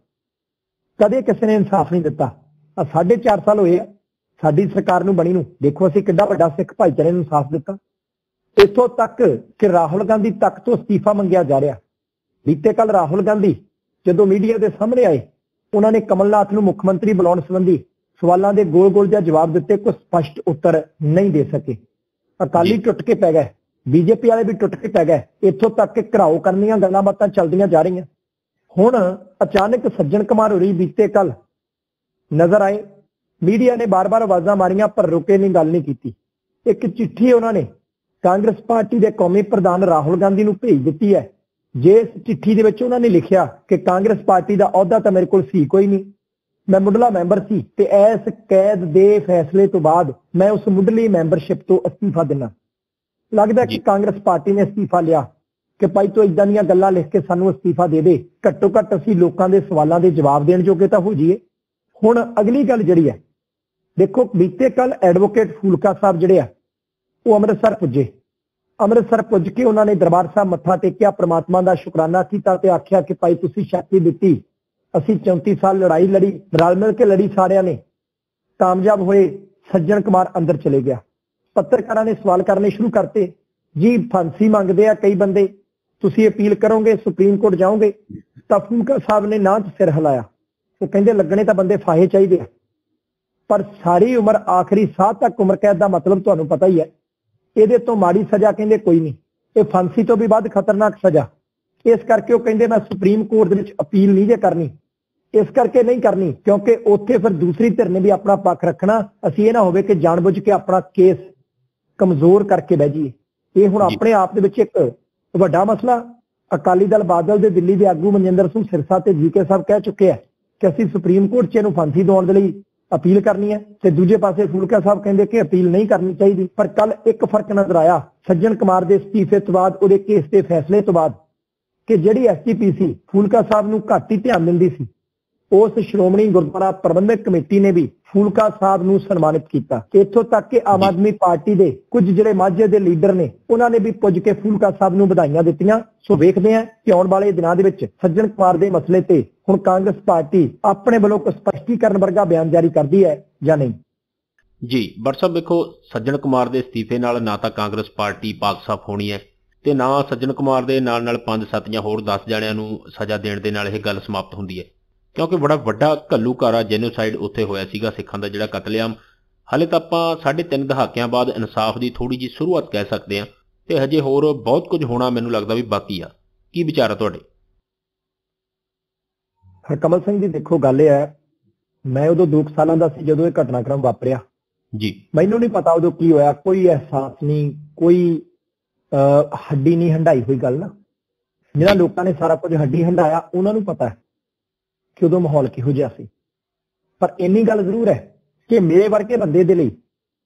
ਕਦੇ ਕਿਸੇ ਨੇ ਇਨਸਾਫ ਨਹੀਂ ਦਿੱਤਾ। 4.5 ਸਾਲ ਹੋਏ ਆ ਸਾਡੀ ਸਰਕਾਰ ਨੂੰ ਬਣੀ ਨੂੰ, ਦੇਖੋ ਅਸੀਂ ਕਿੱਡਾ ਵੱਡਾ ਸਿੱਖ ਭਾਈਚਾਰੇ ਨੂੰ ਇਨਸਾਫ ਦਿੱਤਾ। ਇੱਥੋਂ ਤੱਕ ਕਿ ਰਾਹੁਲ ਗਾਂਧੀ ਤੱਕ ਤੋਂ ਅਸਤੀਫਾ ਮੰਗਿਆ ਜਾ ਰਿਹਾ। ਬੀਤੇ ਕੱਲ ਰਾਹੁਲ ਗਾਂਧੀ ਜਦੋਂ ਮੀਡੀਆ ਦੇ ਸਾਹਮਣੇ ਆਏ, ਉਹਨਾਂ ਨੇ ਕਮਲਨਾਥ ਨੂੰ ਮੁੱਖ ਮੰਤਰੀ ਬਣਾਉਣ ਸੰਬੰਧੀ ਸਵਾਲਾਂ ਦੇ ਗੋਲ-ਗੋਲ ਜਿਹਾ ਜਵਾਬ ਦਿੱਤੇ, ਕੋਈ ਸਪਸ਼ਟ ਉੱਤਰ ਨਹੀਂ ਦੇ ਸਕੇ। ਅਕਾਲੀ ਟੁੱਟ ਕੇ ਪੈ ਗਏ, ਬੀਜੇਪੀ ਵਾਲੇ ਵੀ ਟੁੱਟ ਕੇ ਪੈ ਗਏ। ਇੱਥੋਂ ਤੱਕ ਕਿ ਘਰਾਓ ਕਰਨੀਆਂ ਗੱਲਾਂ ਬਾਤਾਂ ਚੱਲਦੀਆਂ ਜਾ ਰਹੀਆਂ। ਹੁਣ ਅਚਾਨਕ ਸੱਜਣ ਕੁਮਾਰ ਹੋਰੀ ਬੀਤੇ ਕੱਲ ਨਜ਼ਰ ਆਏ, ਮੀਡੀਆ ਨੇ ਬਾਰ-ਬਾਰ ਆਵਾਜ਼ਾਂ ਮਾਰੀਆਂ ਪਰ ਰੁਕੇ ਨਹੀਂ, ਗੱਲ ਨਹੀਂ ਕੀਤੀ। ਇੱਕ ਚਿੱਠੀ ਉਹਨਾਂ ਨੇ ਕਾਂਗਰਸ ਪਾਰਟੀ ਦੇ ਕੌਮੀ ਪ੍ਰਧਾਨ ਰਾਹੁਲ ਗਾਂਧੀ ਨੂੰ ਭੇਜ ਦਿੱਤੀ ਹੈ, ਜਿਸ ਚਿੱਠੀ ਦੇ ਵਿੱਚ ਉਹਨਾਂ ਨੇ ਲਿਖਿਆ ਕਿ ਕਾਂਗਰਸ ਪਾਰਟੀ ਦਾ ਅਹੁਦਾ ਤਾਂ ਮੇਰੇ ਕੋਲ ਸੀ ਕੋਈ ਨਹੀਂ, ਮੈਂ ਮੁੱਢਲਾ ਮੈਂਬਰ ਸੀ ਤੇ ਇਸ ਕੈਦ ਦੇ ਫੈਸਲੇ ਤੋਂ ਬਾਅਦ ਮੈਂ ਉਸ ਮੁੱਢਲੀ ਮੈਂਬਰਸ਼ਿਪ ਤੋਂ ਅਸਤੀਫਾ ਦਿੰਦਾ। ਲੱਗਦਾ ਕਿ ਕਾਂਗਰਸ ਪਾਰਟੀ ਨੇ ਅਸਤੀਫਾ ਲਿਆ ਕਿ ਭਾਈ ਤੂੰ ਇਦਾਂ ਦੀਆਂ ਗੱਲਾਂ ਲਿਖ ਕੇ ਸਾਨੂੰ ਅਸਤੀਫਾ ਦੇ ਦੇ, ਘੱਟੋ ਘੱਟ ਅਸੀਂ ਲੋਕਾਂ ਦੇ ਸਵਾਲਾਂ ਦੇ ਜਵਾਬ ਦੇਣ ਜੋਗੇ ਤਾਂ ਹੋ ਜਾਈਏ। ਹੁਣ ਅਗਲੀ ਗੱਲ ਜਿਹੜੀ ਹੈ, ਦੇਖੋ ਬੀਤੇ ਕੱਲ ਐਡਵੋਕੇਟ ਫੂਲਕਾ ਸਾਹਿਬ ਜਿਹੜੇ ਆ ਉਹ ਅੰਮ੍ਰਿਤਸਰ ਪੁੱਜੇ। ਅੰਮ੍ਰਿਤਸਰ ਪੁੱਜ ਕੇ ਉਹਨਾਂ ਨੇ ਦਰਬਾਰ ਸਾਹਿਬ ਮੱਥਾ ਟੇਕਿਆ, ਪ੍ਰਮਾਤਮਾ ਦਾ ਸ਼ੁਕਰਾਨਾ ਕੀਤਾ ਤੇ ਆਖਿਆ ਕਿ ਭਾਈ ਤੁਸੀਂ ਸ਼ਕਤੀ ਦਿੱਤੀ, ਅਸੀਂ 34 ਸਾਲ ਲੜਾਈ ਲੜੀ, ਰਲ ਮਿਲ ਕੇ ਲੜੀ, ਸਾਰਿਆਂ ਨੇ ਕਾਮਯਾਬ ਹੋਏ। ਸੱਜਣ ਕੁਮਾਰ ਅੰਦਰ ਚਲੇ ਗਿਆ। ਪੱਤਰਕਾਰਾਂ ਨੇ ਸਵਾਲ ਕਰਨੇ ਸ਼ੁਰੂ ਕਰਤੇ, ਜੀ ਫਾਂਸੀ ਮੰਗਦੇ ਆ ਕਈ ਬੰਦੇ, ਤੁਸੀਂ ਅਪੀਲ ਕਰੋਗੇ, ਸੁਪਰੀਮ ਕੋਰਟ ਜਾਓਗੇ? ਤਾਂ ਫੂਲਕਾ ਸਾਹਿਬ ਨੇ ਨਾ ਸਿਰ ਹਿਲਾਇਆ। ਉਹ ਕਹਿੰਦੇ ਲੱਗਣੇ ਤਾਂ ਬੰਦੇ ਫਾਹੇ ਚਾਹੀਦੇ ਆ, ਪਰ ਸਾਰੀ ਉਮਰ ਆਖਰੀ ਸਾਹ ਤੱਕ ਉਮਰ ਕੈਦ ਦਾ ਮਤਲਬ ਤੁਹਾਨੂੰ ਪਤਾ ਹੀ ਹੈ। ਇਹਦੇ ਤੋਂ ਮਾੜੀ ਸਜ਼ਾ ਕਹਿੰਦੇ ਕੋਈ ਨਹੀਂ, ਇਹ ਫਾਂਸੀ ਤੋਂ ਵੀ ਵੱਧ ਖਤਰਨਾਕ ਸਜ਼ਾ। ਇਸ ਕਰਕੇ ਉਹ ਕਹਿੰਦੇ ਮੈਂ ਸੁਪਰੀਮ ਕੋਰਟ ਦੇ ਵਿੱਚ ਅਪੀਲ ਨਹੀਂ ਜੇ ਕਰਨੀ। ਇਸ ਕਰਕੇ ਨਹੀਂ ਕਰਨੀ ਕਿਉਂਕਿ ਉੱਥੇ ਫਿਰ ਦੂਸਰੀ ਧਿਰ ਨੇ ਵੀ ਆਪਣਾ ਪੱਖ ਰੱਖਣਾ, ਅਸੀਂ ਇਹ ਨਾ ਹੋਵੇ ਕਿ ਜਾਣਬੁੱਝ ਕੇ ਆਪਣਾ ਕੇਸ ਕਮਜ਼ੋਰ ਕਰਕੇ ਬਹਿ ਜਾਈਏ। ਇਹ ਹੁਣ ਆਪਣੇ ਆਪ ਦੇ ਵਿੱਚ ਇੱਕ ਵੱਡਾ ਮਸਲਾ। ਅਕਾਲੀ ਦਲ ਬਾਦਲ ਦੇ ਦਿੱਲੀ ਦੇ ਆਗੂ ਮਨਜਿੰਦਰ ਸਿੰਘ ਸਿਰਸਾ ਤੇ ਜੀਕੇ ਸਾਹਿਬ ਕਹਿ ਚੁੱਕੇ ਆ ਕਿ ਅਸੀਂ ਸੁਪਰੀਮ ਕੋਰਟ 'ਚ ਇਹਨੂੰ ਫਾਂਸੀ ਦਿਵਾਉਣ ਦੇ ਲਈ ਅਪੀਲ ਕਰਨੀ ਹੈ, ਤੇ ਦੂਜੇ ਪਾਸੇ ਫੂਲਕਾ ਸਾਹਿਬ ਕਹਿੰਦੇ ਕਿ ਅਪੀਲ ਨਹੀਂ ਕਰਨੀ ਚਾਹੀਦੀ। ਪਰ ਕੱਲ ਇੱਕ ਫਰਕ ਨਜ਼ਰ ਆਇਆ ਸੱਜਣ ਕੁਮਾਰ ਦੇ ਅਸਤੀਫੇ ਤੋਂ ਬਾਅਦ, ਉਹਦੇ ਕੇਸ ਦੇ ਫੈਸਲੇ ਤੋਂ ਬਾਅਦ, ਕਿ ਜਿਹੜੀ ਐਸਜੀਪੀਸੀ ਫੂਲਕਾ ਸਾਹਿਬ ਨੂੰ ਘੱਟ ਹੀ ਧਿਆਨ ਦਿੰਦੀ ਸੀ, ਉਸ ਸ਼੍ਰੋਮਣੀ ਗੁਰਦੁਆਰਾ ਪ੍ਰਬੰਧਕ ਕਮੇਟੀ ਨੇ ਵੀ ਫੂਲਕਾ ਸਾਹਿਬ ਨੂੰ ਸਨਮਾਨਿਤ ਕੀਤਾ। ਇੱਥੋਂ ਤੱਕ ਕਿ ਆਮ ਆਦਮੀ ਪਾਰਟੀ ਦੇ ਕੁਝ ਜਿਹੜੇ ਮਾਝੇ ਦੇ ਲੀਡਰ ਨੇ ਉਹਨਾਂ ਨੇ ਵੀ ਪੁੱਜ ਕੇ ਫੂਲਕਾ ਸਾਹਿਬ ਨੂੰ ਵਧਾਈਆਂ ਦਿੱਤੀਆਂ। ਸੋ ਵੇਖਦੇ ਹਾਂ ਕਿ ਆਉਣ ਵਾਲੇ ਦਿਨਾਂ ਦੇ ਵਿੱਚ ਸੱਜਣ ਕੁਮਾਰ ਦੇ ਮਸਲੇ ਤੇ ਹੁਣ ਕਾਂਗਰਸ ਪਾਰਟੀ ਆਪਣੇ ਵੱਲੋਂ ਕੋਈ ਸਪਸ਼ਟੀਕਰਨ ਵਰਗਾ ਬਿਆਨ ਜਾਰੀ ਕਰਦੀ ਹੈ ਜਾਂ ਨਹੀਂ। ਜੀ ਬਟ ਸਾਹਿਬ ਵੇਖੋ, ਸੱਜਣ ਕੁਮਾਰ ਦੇ ਅਸਤੀਫੇ ਨਾਲ ਨਾ ਤਾਂ ਕਾਂਗਰਸ ਪਾਰਟੀ ਪਾਕ ਸਾਫ਼ ਹੋਣੀ ਹੈ ਤੇ ਨਾ ਸੱਜਣ ਕੁਮਾਰ ਦੇ ਨਾਲ 5-7 ਜਾਂ ਹੋਰ 10 ਜਣਿਆਂ ਨੂੰ ਸਜ਼ਾ ਦੇਣ ਦੇ ਨਾਲ ਇਹ ਗੱਲ ਸਮਾਪਤ ਹੁੰਦੀ ਹੈ, ਕਿਉਂਕਿ ਬੜਾ ਵੱਡਾ ਘੱਲੂਘਾਰਾ ਜੈਨੋਸਾਈਡ ਉੱਥੇ ਹੋਇਆ ਸੀਗਾ, ਸਿੱਖਾਂ ਦਾ ਜਿਹੜਾ ਕਤਲੇਆਮ। ਹਾਲੇ ਤਾਂ ਆਪਾਂ 3.5 ਦਹਾਕਿਆਂ ਬਾਅਦ ਇਨਸਾਫ ਦੀ ਥੋੜੀ ਜਿਹੀ ਸ਼ੁਰੂਆਤ ਕਹਿ ਸਕਦੇ ਹਾਂ ਤੇ ਹਜੇ ਹੋਰ ਬਹੁਤ ਕੁਝ ਹੋਣਾ ਮੈਨੂੰ ਲੱਗਦਾ ਵੀ ਬਾਕੀ ਆ। ਕੀ ਵਿਚਾਰ ਆ ਤੁਹਾਡੇ? ਹਰਕਮਲ ਸਿੰਘ ਜੀ, ਦੇਖੋ ਗੱਲ ਇਹ ਹੈ, ਮੈਂ ਉਦੋਂ 2 ਸਾਲਾਂ ਦਾ ਸੀ ਜਦੋਂ ਇਹ ਘਟਨਾਕ੍ਰਮ ਵਾਪਰਿਆ ਜੀ। ਮੈਨੂੰ ਨਹੀਂ ਪਤਾ ਉਦੋਂ ਕੀ ਹੋਇਆ, ਕੋਈ ਅਹਿਸਾਸ ਨਹੀਂ, ਕੋਈ ਹੱਡੀ ਨਹੀਂ ਹੰਡਾਈ ਹੋਈ ਗੱਲ ਨਾ। ਜਿਹੜਾ ਲੋਕਾਂ ਨੇ ਸਾਰਾ ਕੁਝ ਹੱਡੀ ਹੰਡਾਇਆ ਉਹਨਾਂ ਨੂੰ ਪਤਾ ਹੈ ਕਿ ਉਦੋਂ ਮਾਹੌਲ ਕਿਹੋ ਜਿਹਾ ਸੀ। ਪਰ ਇੰਨੀ ਗੱਲ ਜ਼ਰੂਰ ਹੈ ਕਿ ਮੇਰੇ ਵਰਗੇ ਬੰਦੇ ਦੇ ਲਈ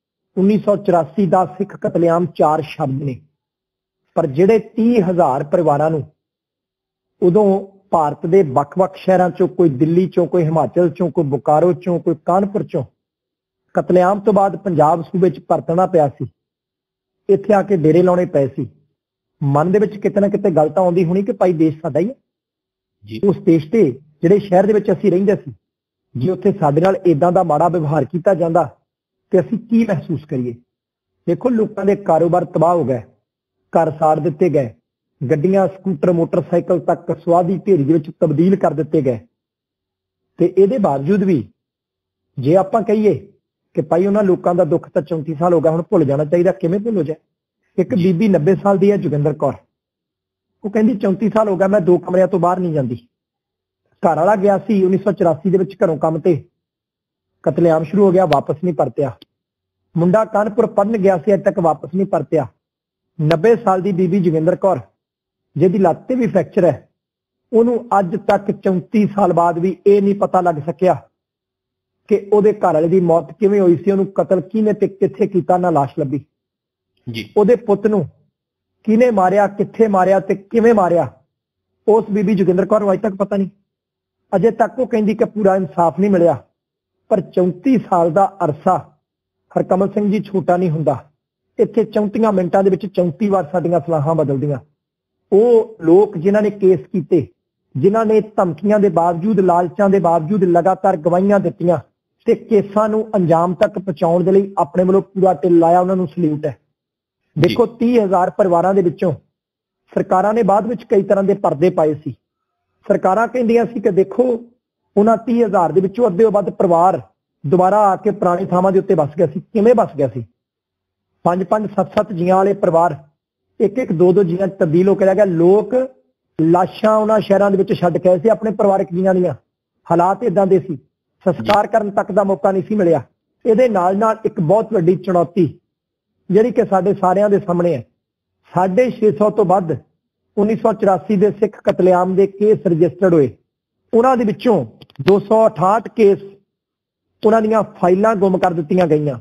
1984 ਦਾ ਸਿੱਖ ਕਤਲੇਆਮ 4 ਸ਼ਬਦ ਨੇ, ਪਰ ਜਿਹੜੇ 30,000 ਪਰਿਵਾਰਾਂ ਨੂੰ ਉਦੋਂ ਭਾਰਤ ਦੇ ਵੱਖ-ਵੱਖ ਸ਼ਹਿਰਾਂ ਚੋਂ, ਕੋਈ ਦਿੱਲੀ ਚੋਂ, ਕੋਈ ਹਿਮਾਚਲ ਚੋਂ, ਕੋਈ ਬੋਕਾਰੋ ਚੋਂ, ਕੋਈ ਕਾਨਪੁਰ ਚੋਂ ਕਤਲੇਆਮ ਤੋਂ ਬਾਅਦ ਪੰਜਾਬ ਸੂਬੇ 'ਚ ਪਰਤਣਾ ਪਿਆ ਸੀ, ਇੱਥੇ ਆ ਕੇ ਡੇਰੇ ਲਾਉਣੇ ਪਏ ਸੀ, ਮਨ ਦੇ ਵਿੱਚ ਕਿਤੇ ਨਾ ਕਿਤੇ ਗੱਲ ਤਾਂ ਆਉਂਦੀ ਹੋਣੀ ਕਿ ਭਾਈ ਦੇਸ਼ ਸਾਡਾ ਹੀ ਹੈ ਜੀ। ਉਸ ਦੇਸ਼ ਤੇ ਜਿਹੜੇ ਸ਼ਹਿਰ ਦੇ ਵਿੱਚ ਅਸੀਂ ਰਹਿੰਦੇ ਸੀ, ਜੇ ਉੱਥੇ ਸਾਡੇ ਨਾਲ ਇਦਾਂ ਦਾ ਮਾੜਾ ਵਿਵਹਾਰ ਕੀਤਾ ਜਾਂਦਾ ਤੇ ਅਸੀਂ ਕੀ ਮਹਿਸੂਸ ਕਰੀਏ। ਦੇਖੋ, ਲੋਕਾਂ ਦੇ ਕਾਰੋਬਾਰ ਤਬਾਹ ਹੋ ਗਏ, ਘਰ ਸਾੜ ਦਿੱਤੇ ਗਏ, ਗੱਡੀਆਂ, ਸਕੂਟਰ, ਮੋਟਰਸਾਈਕਲ ਤੱਕ ਸਵਾਦੀ ਢੇਰੀ ਦੇ ਵਿੱਚ ਤਬਦੀਲ ਕਰ ਦਿੱਤੇ ਗਏ। ਤੇ ਇਹਦੇ ਬਾਵਜੂਦ ਵੀ ਜੇ ਆਪਾਂ ਕਹੀਏ ਕਿ ਭਾਈ ਉਹਨਾਂ ਲੋਕਾਂ ਦਾ ਦੁੱਖ ਤਾਂ 34 ਸਾਲ ਹੋ ਗਿਆ, ਹੁਣ ਭੁੱਲ ਜਾਣਾ ਚਾਹੀਦਾ, ਕਿਵੇਂ ਭੁੱਲ ਹੋ ਜਾਏ। ਇੱਕ ਬੀਬੀ 90 ਸਾਲ ਦੀ ਹੈ, ਜੋਗਿੰਦਰ ਕੌਰ, ਉਹ ਕਹਿੰਦੀ 34 ਸਾਲ ਹੋ ਗਿਆ ਮੈਂ 2 ਕਮਰਿਆਂ ਤੋਂ ਬਾਹਰ ਨਹੀਂ ਜਾਂਦੀ। ਘਰ ਵਾਲਾ ਗਿਆ ਸੀ 1984 ਦੇ ਵਿੱਚ ਘਰੋਂ ਕੰਮ ਤੇ, ਕਤਲੇਆਮ ਸ਼ੁਰੂ ਹੋ ਗਿਆ, ਵਾਪਸ ਨਹੀਂ ਪਰਤਿਆ। ਮੁੰਡਾ ਕਾਨਪੁਰ ਪੜਨ ਗਿਆ ਸੀ, ਅਜੇ ਤੱਕ ਵਾਪਸ ਨਹੀਂ ਪਰਤਿਆ। 90 ਸਾਲ ਦੀ ਬੀਬੀ ਜੋਗਿੰਦਰ ਕੌਰ, ਜਿਹਦੀ ਲੱਤ ਤੇ ਵੀ ਫ੍ਰੈਕਚਰ ਹੈ, ਉਹਨੂੰ ਅੱਜ ਤੱਕ 34 ਸਾਲ ਬਾਅਦ ਵੀ ਇਹ ਨਹੀਂ ਪਤਾ ਲੱਗ ਸਕਿਆ ਕਿ ਉਹਦੇ ਘਰ ਵਾਲੇ ਦੀ ਮੌਤ ਕਿਵੇਂ ਹੋਈ ਸੀ, ਉਹਨੂੰ ਕਤਲ ਕਿਹਨੇ ਤੇ ਕਿੱਥੇ ਕੀਤਾ, ਨਾ ਲਾਸ਼ ਲੱਭੀ ਜੀ। ਉਹਦੇ ਪੁੱਤ ਨੂੰ ਕਿਹਨੇ ਮਾਰਿਆ, ਕਿੱਥੇ ਮਾਰਿਆ ਤੇ ਕਿਵੇਂ ਮਾਰਿਆ, ਉਸ ਬੀਬੀ ਜੋਗਿੰਦਰ ਕੌਰ ਨੂੰ ਅਜੇ ਤੱਕ ਪਤਾ ਨਹੀਂ। ਅਜੇ ਤੱਕ ਉਹ ਕਹਿੰਦੀ ਕਿ ਪੂਰਾ ਇਨਸਾਫ ਨਹੀਂ ਮਿਲਿਆ। ਪਰ 34 ਸਾਲ ਦਾ ਅਰਸਾ ਹਰਕਮਲ ਸਿੰਘ ਜੀ ਛੋਟਾ ਨਹੀਂ ਹੁੰਦਾ। ਇੱਥੇ 34 ਮਿੰਟਾਂ ਦੇ ਵਿੱਚ 34 ਵਾਰ ਸਾਡੀਆਂ ਸਲਾਹਾਂ ਬਦਲਦੀਆਂ। ਉਹ ਲੋਕ ਜਿਨ੍ਹਾਂ ਨੇ ਕੇਸ ਕੀਤੇ, ਜਿਨ੍ਹਾਂ ਨੇ ਧਮਕੀਆਂ ਦੇ ਬਾਵਜੂਦ, ਲਾਲਚਾਂ ਦੇ ਬਾਵਜੂਦ ਲਗਾਤਾਰ ਗਵਾਹੀਆਂ ਦਿੱਤੀਆਂ ਤੇ ਕੇਸਾਂ ਨੂੰ ਅੰਜਾਮ ਤੱਕ ਪਹੁੰਚਾਉਣ ਦੇ ਲਈ ਆਪਣੇ ਵੱਲੋਂ ਪੂਰਾ ਢਿੱਲ ਲਾਇਆ, ਉਹਨਾਂ ਨੂੰ ਸਲੂਟ ਹੈ। ਦੇਖੋ, 30,000 ਪਰਿਵਾਰਾਂ ਦੇ ਵਿੱਚੋਂ ਸਰਕਾਰਾਂ ਨੇ ਬਾਅਦ ਵਿੱਚ ਕਈ ਤਰ੍ਹਾਂ ਦੇ ਪਰਦੇ ਪਾਏ ਸੀ। ਸਰਕਾਰਾਂ ਕਹਿੰਦੀਆਂ ਸੀ ਕਿ ਦੇਖੋ, ਉਹਨਾਂ 30,000 ਦੇ ਵਿੱਚੋਂ ਅੱਧੇ ਤੋਂ ਵੱਧ ਪਰਿਵਾਰ ਦੁਬਾਰਾ ਆ ਕੇ ਪੁਰਾਣੀ ਥਾਵਾਂ ਦੇ ਉੱਤੇ ਵਸ ਗਿਆ ਸੀ। ਕਿਵੇਂ ਵਸ ਗਿਆ ਸੀ? 5-5, 7-7 ਜੀਆਂ ਵਾਲੇ ਪਰਿਵਾਰ 1-1, 2-2 ਜੀਆਂ ਤਬਦੀਲ ਹੋ ਕੇ ਰਹਿ ਗਿਆ। ਲੋਕ ਲਾਸ਼ਾਂ ਉਹਨਾਂ ਸ਼ਹਿਰਾਂ ਦੇ ਵਿੱਚ ਛੱਡ ਕੇ ਆਏ ਸੀ ਆਪਣੇ ਪਰਿਵਾਰਕ ਜੀਆਂ ਦੀਆਂ। ਹਾਲਾਤ ਇਦਾਂ ਦੇ ਸੀ, ਸੰਸਕਾਰ ਕਰਨ ਤੱਕ ਦਾ ਮੌਕਾ ਨਹੀਂ ਸੀ ਮਿਲਿਆ। ਇਹਦੇ ਨਾਲ ਨਾਲ ਇੱਕ ਬਹੁਤ ਵੱਡੀ ਚੁਣੌਤੀ ਜਿਹੜੀ ਕਿ ਸਾਡੇ ਸਾਰਿਆਂ ਦੇ ਸਾਹਮਣੇ ਹੈ, 650 ਤੋਂ ਵੱਧ 1984 ਦੇ ਸਿੱਖ ਕਤਲੇਆਮ ਦੇ ਕੇਸ ਰਜਿਸਟਰਡ ਹੋਏ। ਉਹਨਾਂ ਦੇ ਵਿੱਚੋਂ 268 ਕੇਸ ਉਹਨਾਂ ਦੀਆਂ ਫਾਈਲਾਂ ਗੁੰਮ ਕਰ ਦਿੱਤੀਆਂ ਗਈਆਂ,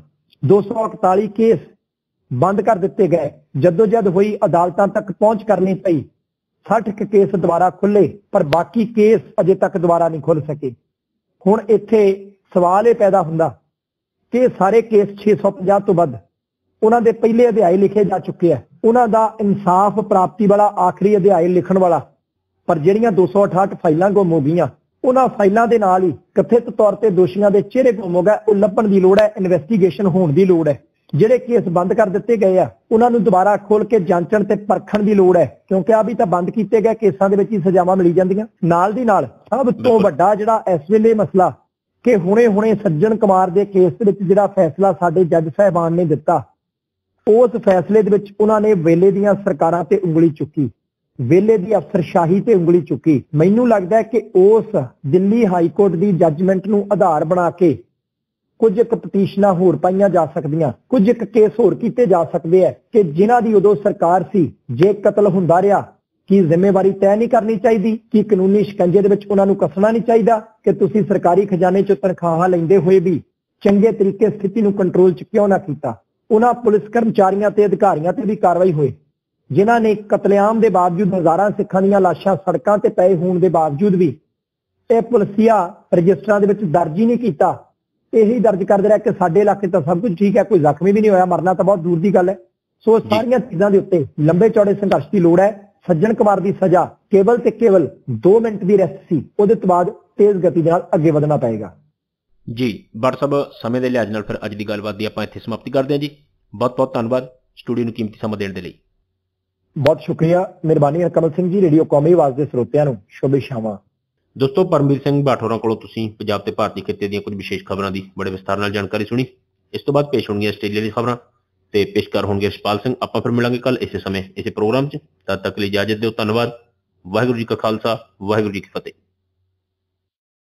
241 ਕੇਸ ਬੰਦ ਕਰ ਦਿੱਤੇ ਗਏ। ਜਦੋਜਹਿਦ ਹੋਈ, ਅਦਾਲਤਾਂ ਤੱਕ ਪਹੁੰਚ ਕਰਨੀ ਪਈ, 60 ਕੇਸ ਦੁਬਾਰਾ ਖੁੱਲੇ, ਪਰ ਬਾਕੀ ਕੇਸ ਅਜੇ ਤੱਕ ਦੁਬਾਰਾ ਨਹੀਂ ਖੁੱਲ ਸਕੇ। ਹੁਣ ਇੱਥੇ ਸਵਾਲ ਇਹ ਪੈਦਾ ਹੁੰਦਾ ਕਿ ਸਾਰੇ ਕੇਸ 650 ਤੋਂ ਵੱਧ ਉਹਨਾਂ ਦੇ ਪਹਿਲੇ ਅਧਿਆਏ ਲਿਖੇ ਜਾ ਚੁੱਕੇ ਆ, ਉਹਨਾਂ ਦਾ ਇਨਸਾਫ ਪ੍ਰਾਪਤੀ ਵਾਲਾ ਆਖਰੀ ਅਧਿਆਏ ਲਿਖਣ ਵਾਲਾ, ਪਰ ਜਿਹੜੀਆਂ 268 ਫਾਈਲਾਂ ਗੁੰਮ ਹੋ ਗਈਆਂ, ਉਹਨਾਂ ਫਾਈਲਾਂ ਦੇ ਨਾਲ ਹੀ ਕਥਿਤ ਤੌਰ ਤੇ ਦੋਸ਼ੀਆਂ ਦੇ ਚਿਹਰੇ ਗੁੰਮ ਹੋ ਗਏ। ਉਹ ਲੱਭਣ ਦੀ ਲੋੜ ਹੈ, ਇਨਵੈਸਟੀਗੇਸ਼ਨ ਹੋਣ ਦੀ ਲੋੜ ਹੈ। ਜਿਹੜੇ ਕੇਸ ਬੰਦ ਕਰ ਦਿੱਤੇ ਗਏ ਆ, ਉਹਨਾਂ ਨੂੰ ਦੁਬਾਰਾ ਖੋਲ ਕੇ ਜਾਂਚਣ ਤੇ ਪਰਖਣ ਦੀ ਲੋੜ ਹੈ, ਕਿਉਂਕਿ ਆ ਵੀ ਤਾਂ ਬੰਦ ਕੀਤੇ ਗਏ ਕੇਸਾਂ ਦੇ ਵਿੱਚ ਹੀ ਸਜ਼ਾਵਾਂ ਮਿਲੀ ਜਾਂਦੀਆਂ। ਨਾਲ ਦੀ ਨਾਲ ਸਭ ਤੋਂ ਵੱਡਾ ਜਿਹੜਾ ਇਸ ਵੇਲੇ ਮਸਲਾ ਕਿ ਹੁਣੇ ਸੱਜਣ ਕੁਮਾਰ ਦੇ ਕੇਸ ਦੇ ਵਿੱਚ ਜਿਹੜਾ ਫੈਸਲਾ ਸਾਡੇ ਜੱਜ ਸਾਹਿਬਾਨ ਨੇ ਦਿੱਤਾ, ਉਸ ਫੈਸਲੇ ਦੇ ਵਿੱਚ ਉਹਨਾਂ ਨੇ ਵੇਲੇ ਦੀਆਂ ਸਰਕਾਰਾਂ ਤੇ ਉਂਗਲੀ ਚੁੱਕੀ, ਵੇਲੇ ਦੀ ਅਫਸਰਸ਼ਾਹੀ ਤੇ ਉਂਗਲੀ ਚੁੱਕੀ। ਮੈਨੂੰ ਲੱਗਦਾ ਹੈ ਕਿ ਉਸ ਦਿੱਲੀ ਹਾਈ ਕੋਰਟ ਦੀ ਜੱਜਮੈਂਟ ਨੂੰ ਆਧਾਰ ਬਣਾ ਕੇ ਕੁਝ ਇੱਕ ਪਟੀਸ਼ਨਾਂ ਹੋਰ ਪਾਈਆਂ ਜਾ ਸਕਦੀਆਂ, ਕੁਝ ਇੱਕ ਕੇਸ ਹੋਰ ਕੀਤੇ ਜਾ ਸਕਦੇ ਆ ਕਿ ਜਿਨ੍ਹਾਂ ਦੀ ਉਦੋਂ ਸਰਕਾਰ ਸੀ, ਜੇ ਕਤਲ ਹੁੰਦਾ ਰਿਹਾ ਕੀ ਜ਼ਿੰਮੇਵਾਰੀ ਤੈਅ ਨਹੀਂ ਕਰਨੀ ਚਾਹੀਦੀ? ਕੀ ਕਾਨੂੰਨੀ ਸ਼ਿਕੰਜੇ ਦੇ ਵਿੱਚ ਉਹਨਾਂ ਨੂੰ ਕੱਸਣਾ ਨਹੀਂ ਚਾਹੀਦਾ ਕਿ ਤੁਸੀਂ ਸਰਕਾਰੀ ਖਜ਼ਾਨੇ 'ਚੋਂ ਤਨਖਾਹਾਂ ਲੈਂਦੇ ਹੋਏ ਵੀ ਚੰਗੇ ਤਰੀਕੇ ਸਥਿਤੀ ਨੂੰ ਕੰਟਰੋਲ 'ਚ ਕਿਉਂ ਨਾ ਕੀਤਾ? ਉਹਨਾਂ ਪੁਲਿਸ ਕਰਮਚਾਰੀਆਂ ਤੇ ਅਧਿਕਾਰੀਆਂ ਤੇ ਵੀ ਕਾਰਵਾਈ ਹੋਏ ਜਿਨ੍ਹਾਂ ਨੇ ਕਤਲੇਆਮ ਦੇ ਬਾਵਜੂਦ ਹਜ਼ਾਰਾਂ ਸਿੱਖਾਂ ਦੀਆਂ ਲਾਸ਼ਾਂ ਸੜਕਾਂ ਤੇ ਪਏ ਹੋਣ ਦੇ ਬਾਵਜੂਦ ਵੀ ਇਹ ਪੁਲਸੀਆ ਰਜਿਸਟਰਾਂ ਦੇ ਵਿੱਚ ਦਰਜ ਹੀ ਨਹੀਂ ਕੀਤਾ। ਇਹੀ ਦਰਜ ਕਰਦੇ ਰਿਹਾ ਕਿ ਸਾਡੇ ਇਲਾਕੇ ਤਾਂ ਸਭ ਕੁਝ ਠੀਕ ਹੈ, ਕੋਈ ਜ਼ਖਮੀ ਵੀ ਨਹੀਂ ਹੋਇਆ, ਮਰਨਾ ਤਾਂ ਬਹੁਤ ਦੂਰ ਦੀ ਗੱਲ ਹੈ। ਸੋ ਸਾਰੀਆਂ ਚੀਜ਼ਾਂ ਦੇ ਉੱਤੇ ਲੰਬੇ ਚੌੜੇ ਸੰਘਰਸ਼ ਦੀ ਲੋੜ ਹੈ। ਸੱਜਣ ਕੁਮਾਰ ਦੀ ਸਜ਼ਾ ਕੇਵਲ ਤੇ ਕੇਵਲ 2 ਮਿੰਟ ਦੀ ਰੈਸਟ ਸੀ, ਉਹਦੇ ਤੋਂ ਬਾਅਦ ਤੇਜ਼ ਗਤੀ ਦੇ ਨਾਲ ਅੱਗੇ ਵਧਣਾ ਪਏਗਾ। ਜੀ ਭੱਟ ਸਾਹਿਬ, ਸਮੇਂ ਦੇ ਲਿਹਾਜ਼ ਨਾਲ ਫਿਰ ਅੱਜ ਦੀ ਗੱਲਬਾਤ ਦੀ ਆਪਾਂ ਇੱਥੇ ਸਮਾਪਤੀ ਕਰਦੇ ਹਾਂ ਜੀ। ਬਹੁਤ ਬਹੁਤ ਧੰਨਵਾਦ ਸਟੂਡੀਓ ਨੂੰ ਕੀਮਤੀ ਸਮਾਂ ਦੇਣ ਦੇ ਲਈ। ਬਹੁਤ ਸ਼ੁਕਰੀਆ, ਮਿਹਰਬਾਨੀ ਹੈ ਕਮਲ ਸਿੰਘ ਜੀ। ਰੇਡੀਓ ਕੌਮੀ ਆਵਾਜ਼ ਦੇ ਸਰੋਤਿਆਂ ਨੂੰ ਸ਼ੁਭ ਸ਼ਾਮਾਂ। ਦੋਸਤੋ, ਪਰਮਵੀਰ ਸਿੰਘ ਭੱਟ ਹੋਰਾਂ ਕੋਲੋਂ ਤੁਸੀਂ ਪੰਜਾਬ ਤੇ ਭਾਰਤੀ ਖਿੱਤੇ ਦੀਆਂ ਕੁਝ ਵਿਸ਼ੇਸ਼ ਖਬਰਾਂ ਦੀ ਬੜੇ ਵਿਸਤਾਰ ਨਾਲ ਜਾਣਕਾਰੀ ਸੁਣੀ। ਇਸ ਤੋਂ ਬਾਅਦ ਪੇਸ਼ ਹੋਣਗੀਆਂ ਆਸਟ੍ਰੇਲੀਆ ਦੀਆਂ ਖਬਰਾਂ ਤੇ ਪੇਸ਼ਕਾਰ ਹੋਣਗੇ ਰਸ਼ਪਾਲ ਸਿੰਘ। ਆਪਾਂ ਫਿਰ ਮਿਲਾਂਗੇ ਕੱਲ ਇਸੇ ਸਮੇਂ ਇਸੇ ਪ੍ਰੋਗਰਾਮ 'ਚ। ਤਦ ਤੱਕ ਲਈ ਇਜਾਜ਼ਤ ਦਿਓ। ਧੰਨਵਾਦ। ਵਾਹਿਗੁਰੂ ਜੀ ਕਾ ਖਾਲਸਾ, ਵਾਹਿਗੁਰੂ ਜੀ ਕੀ ਫਤਿਹ।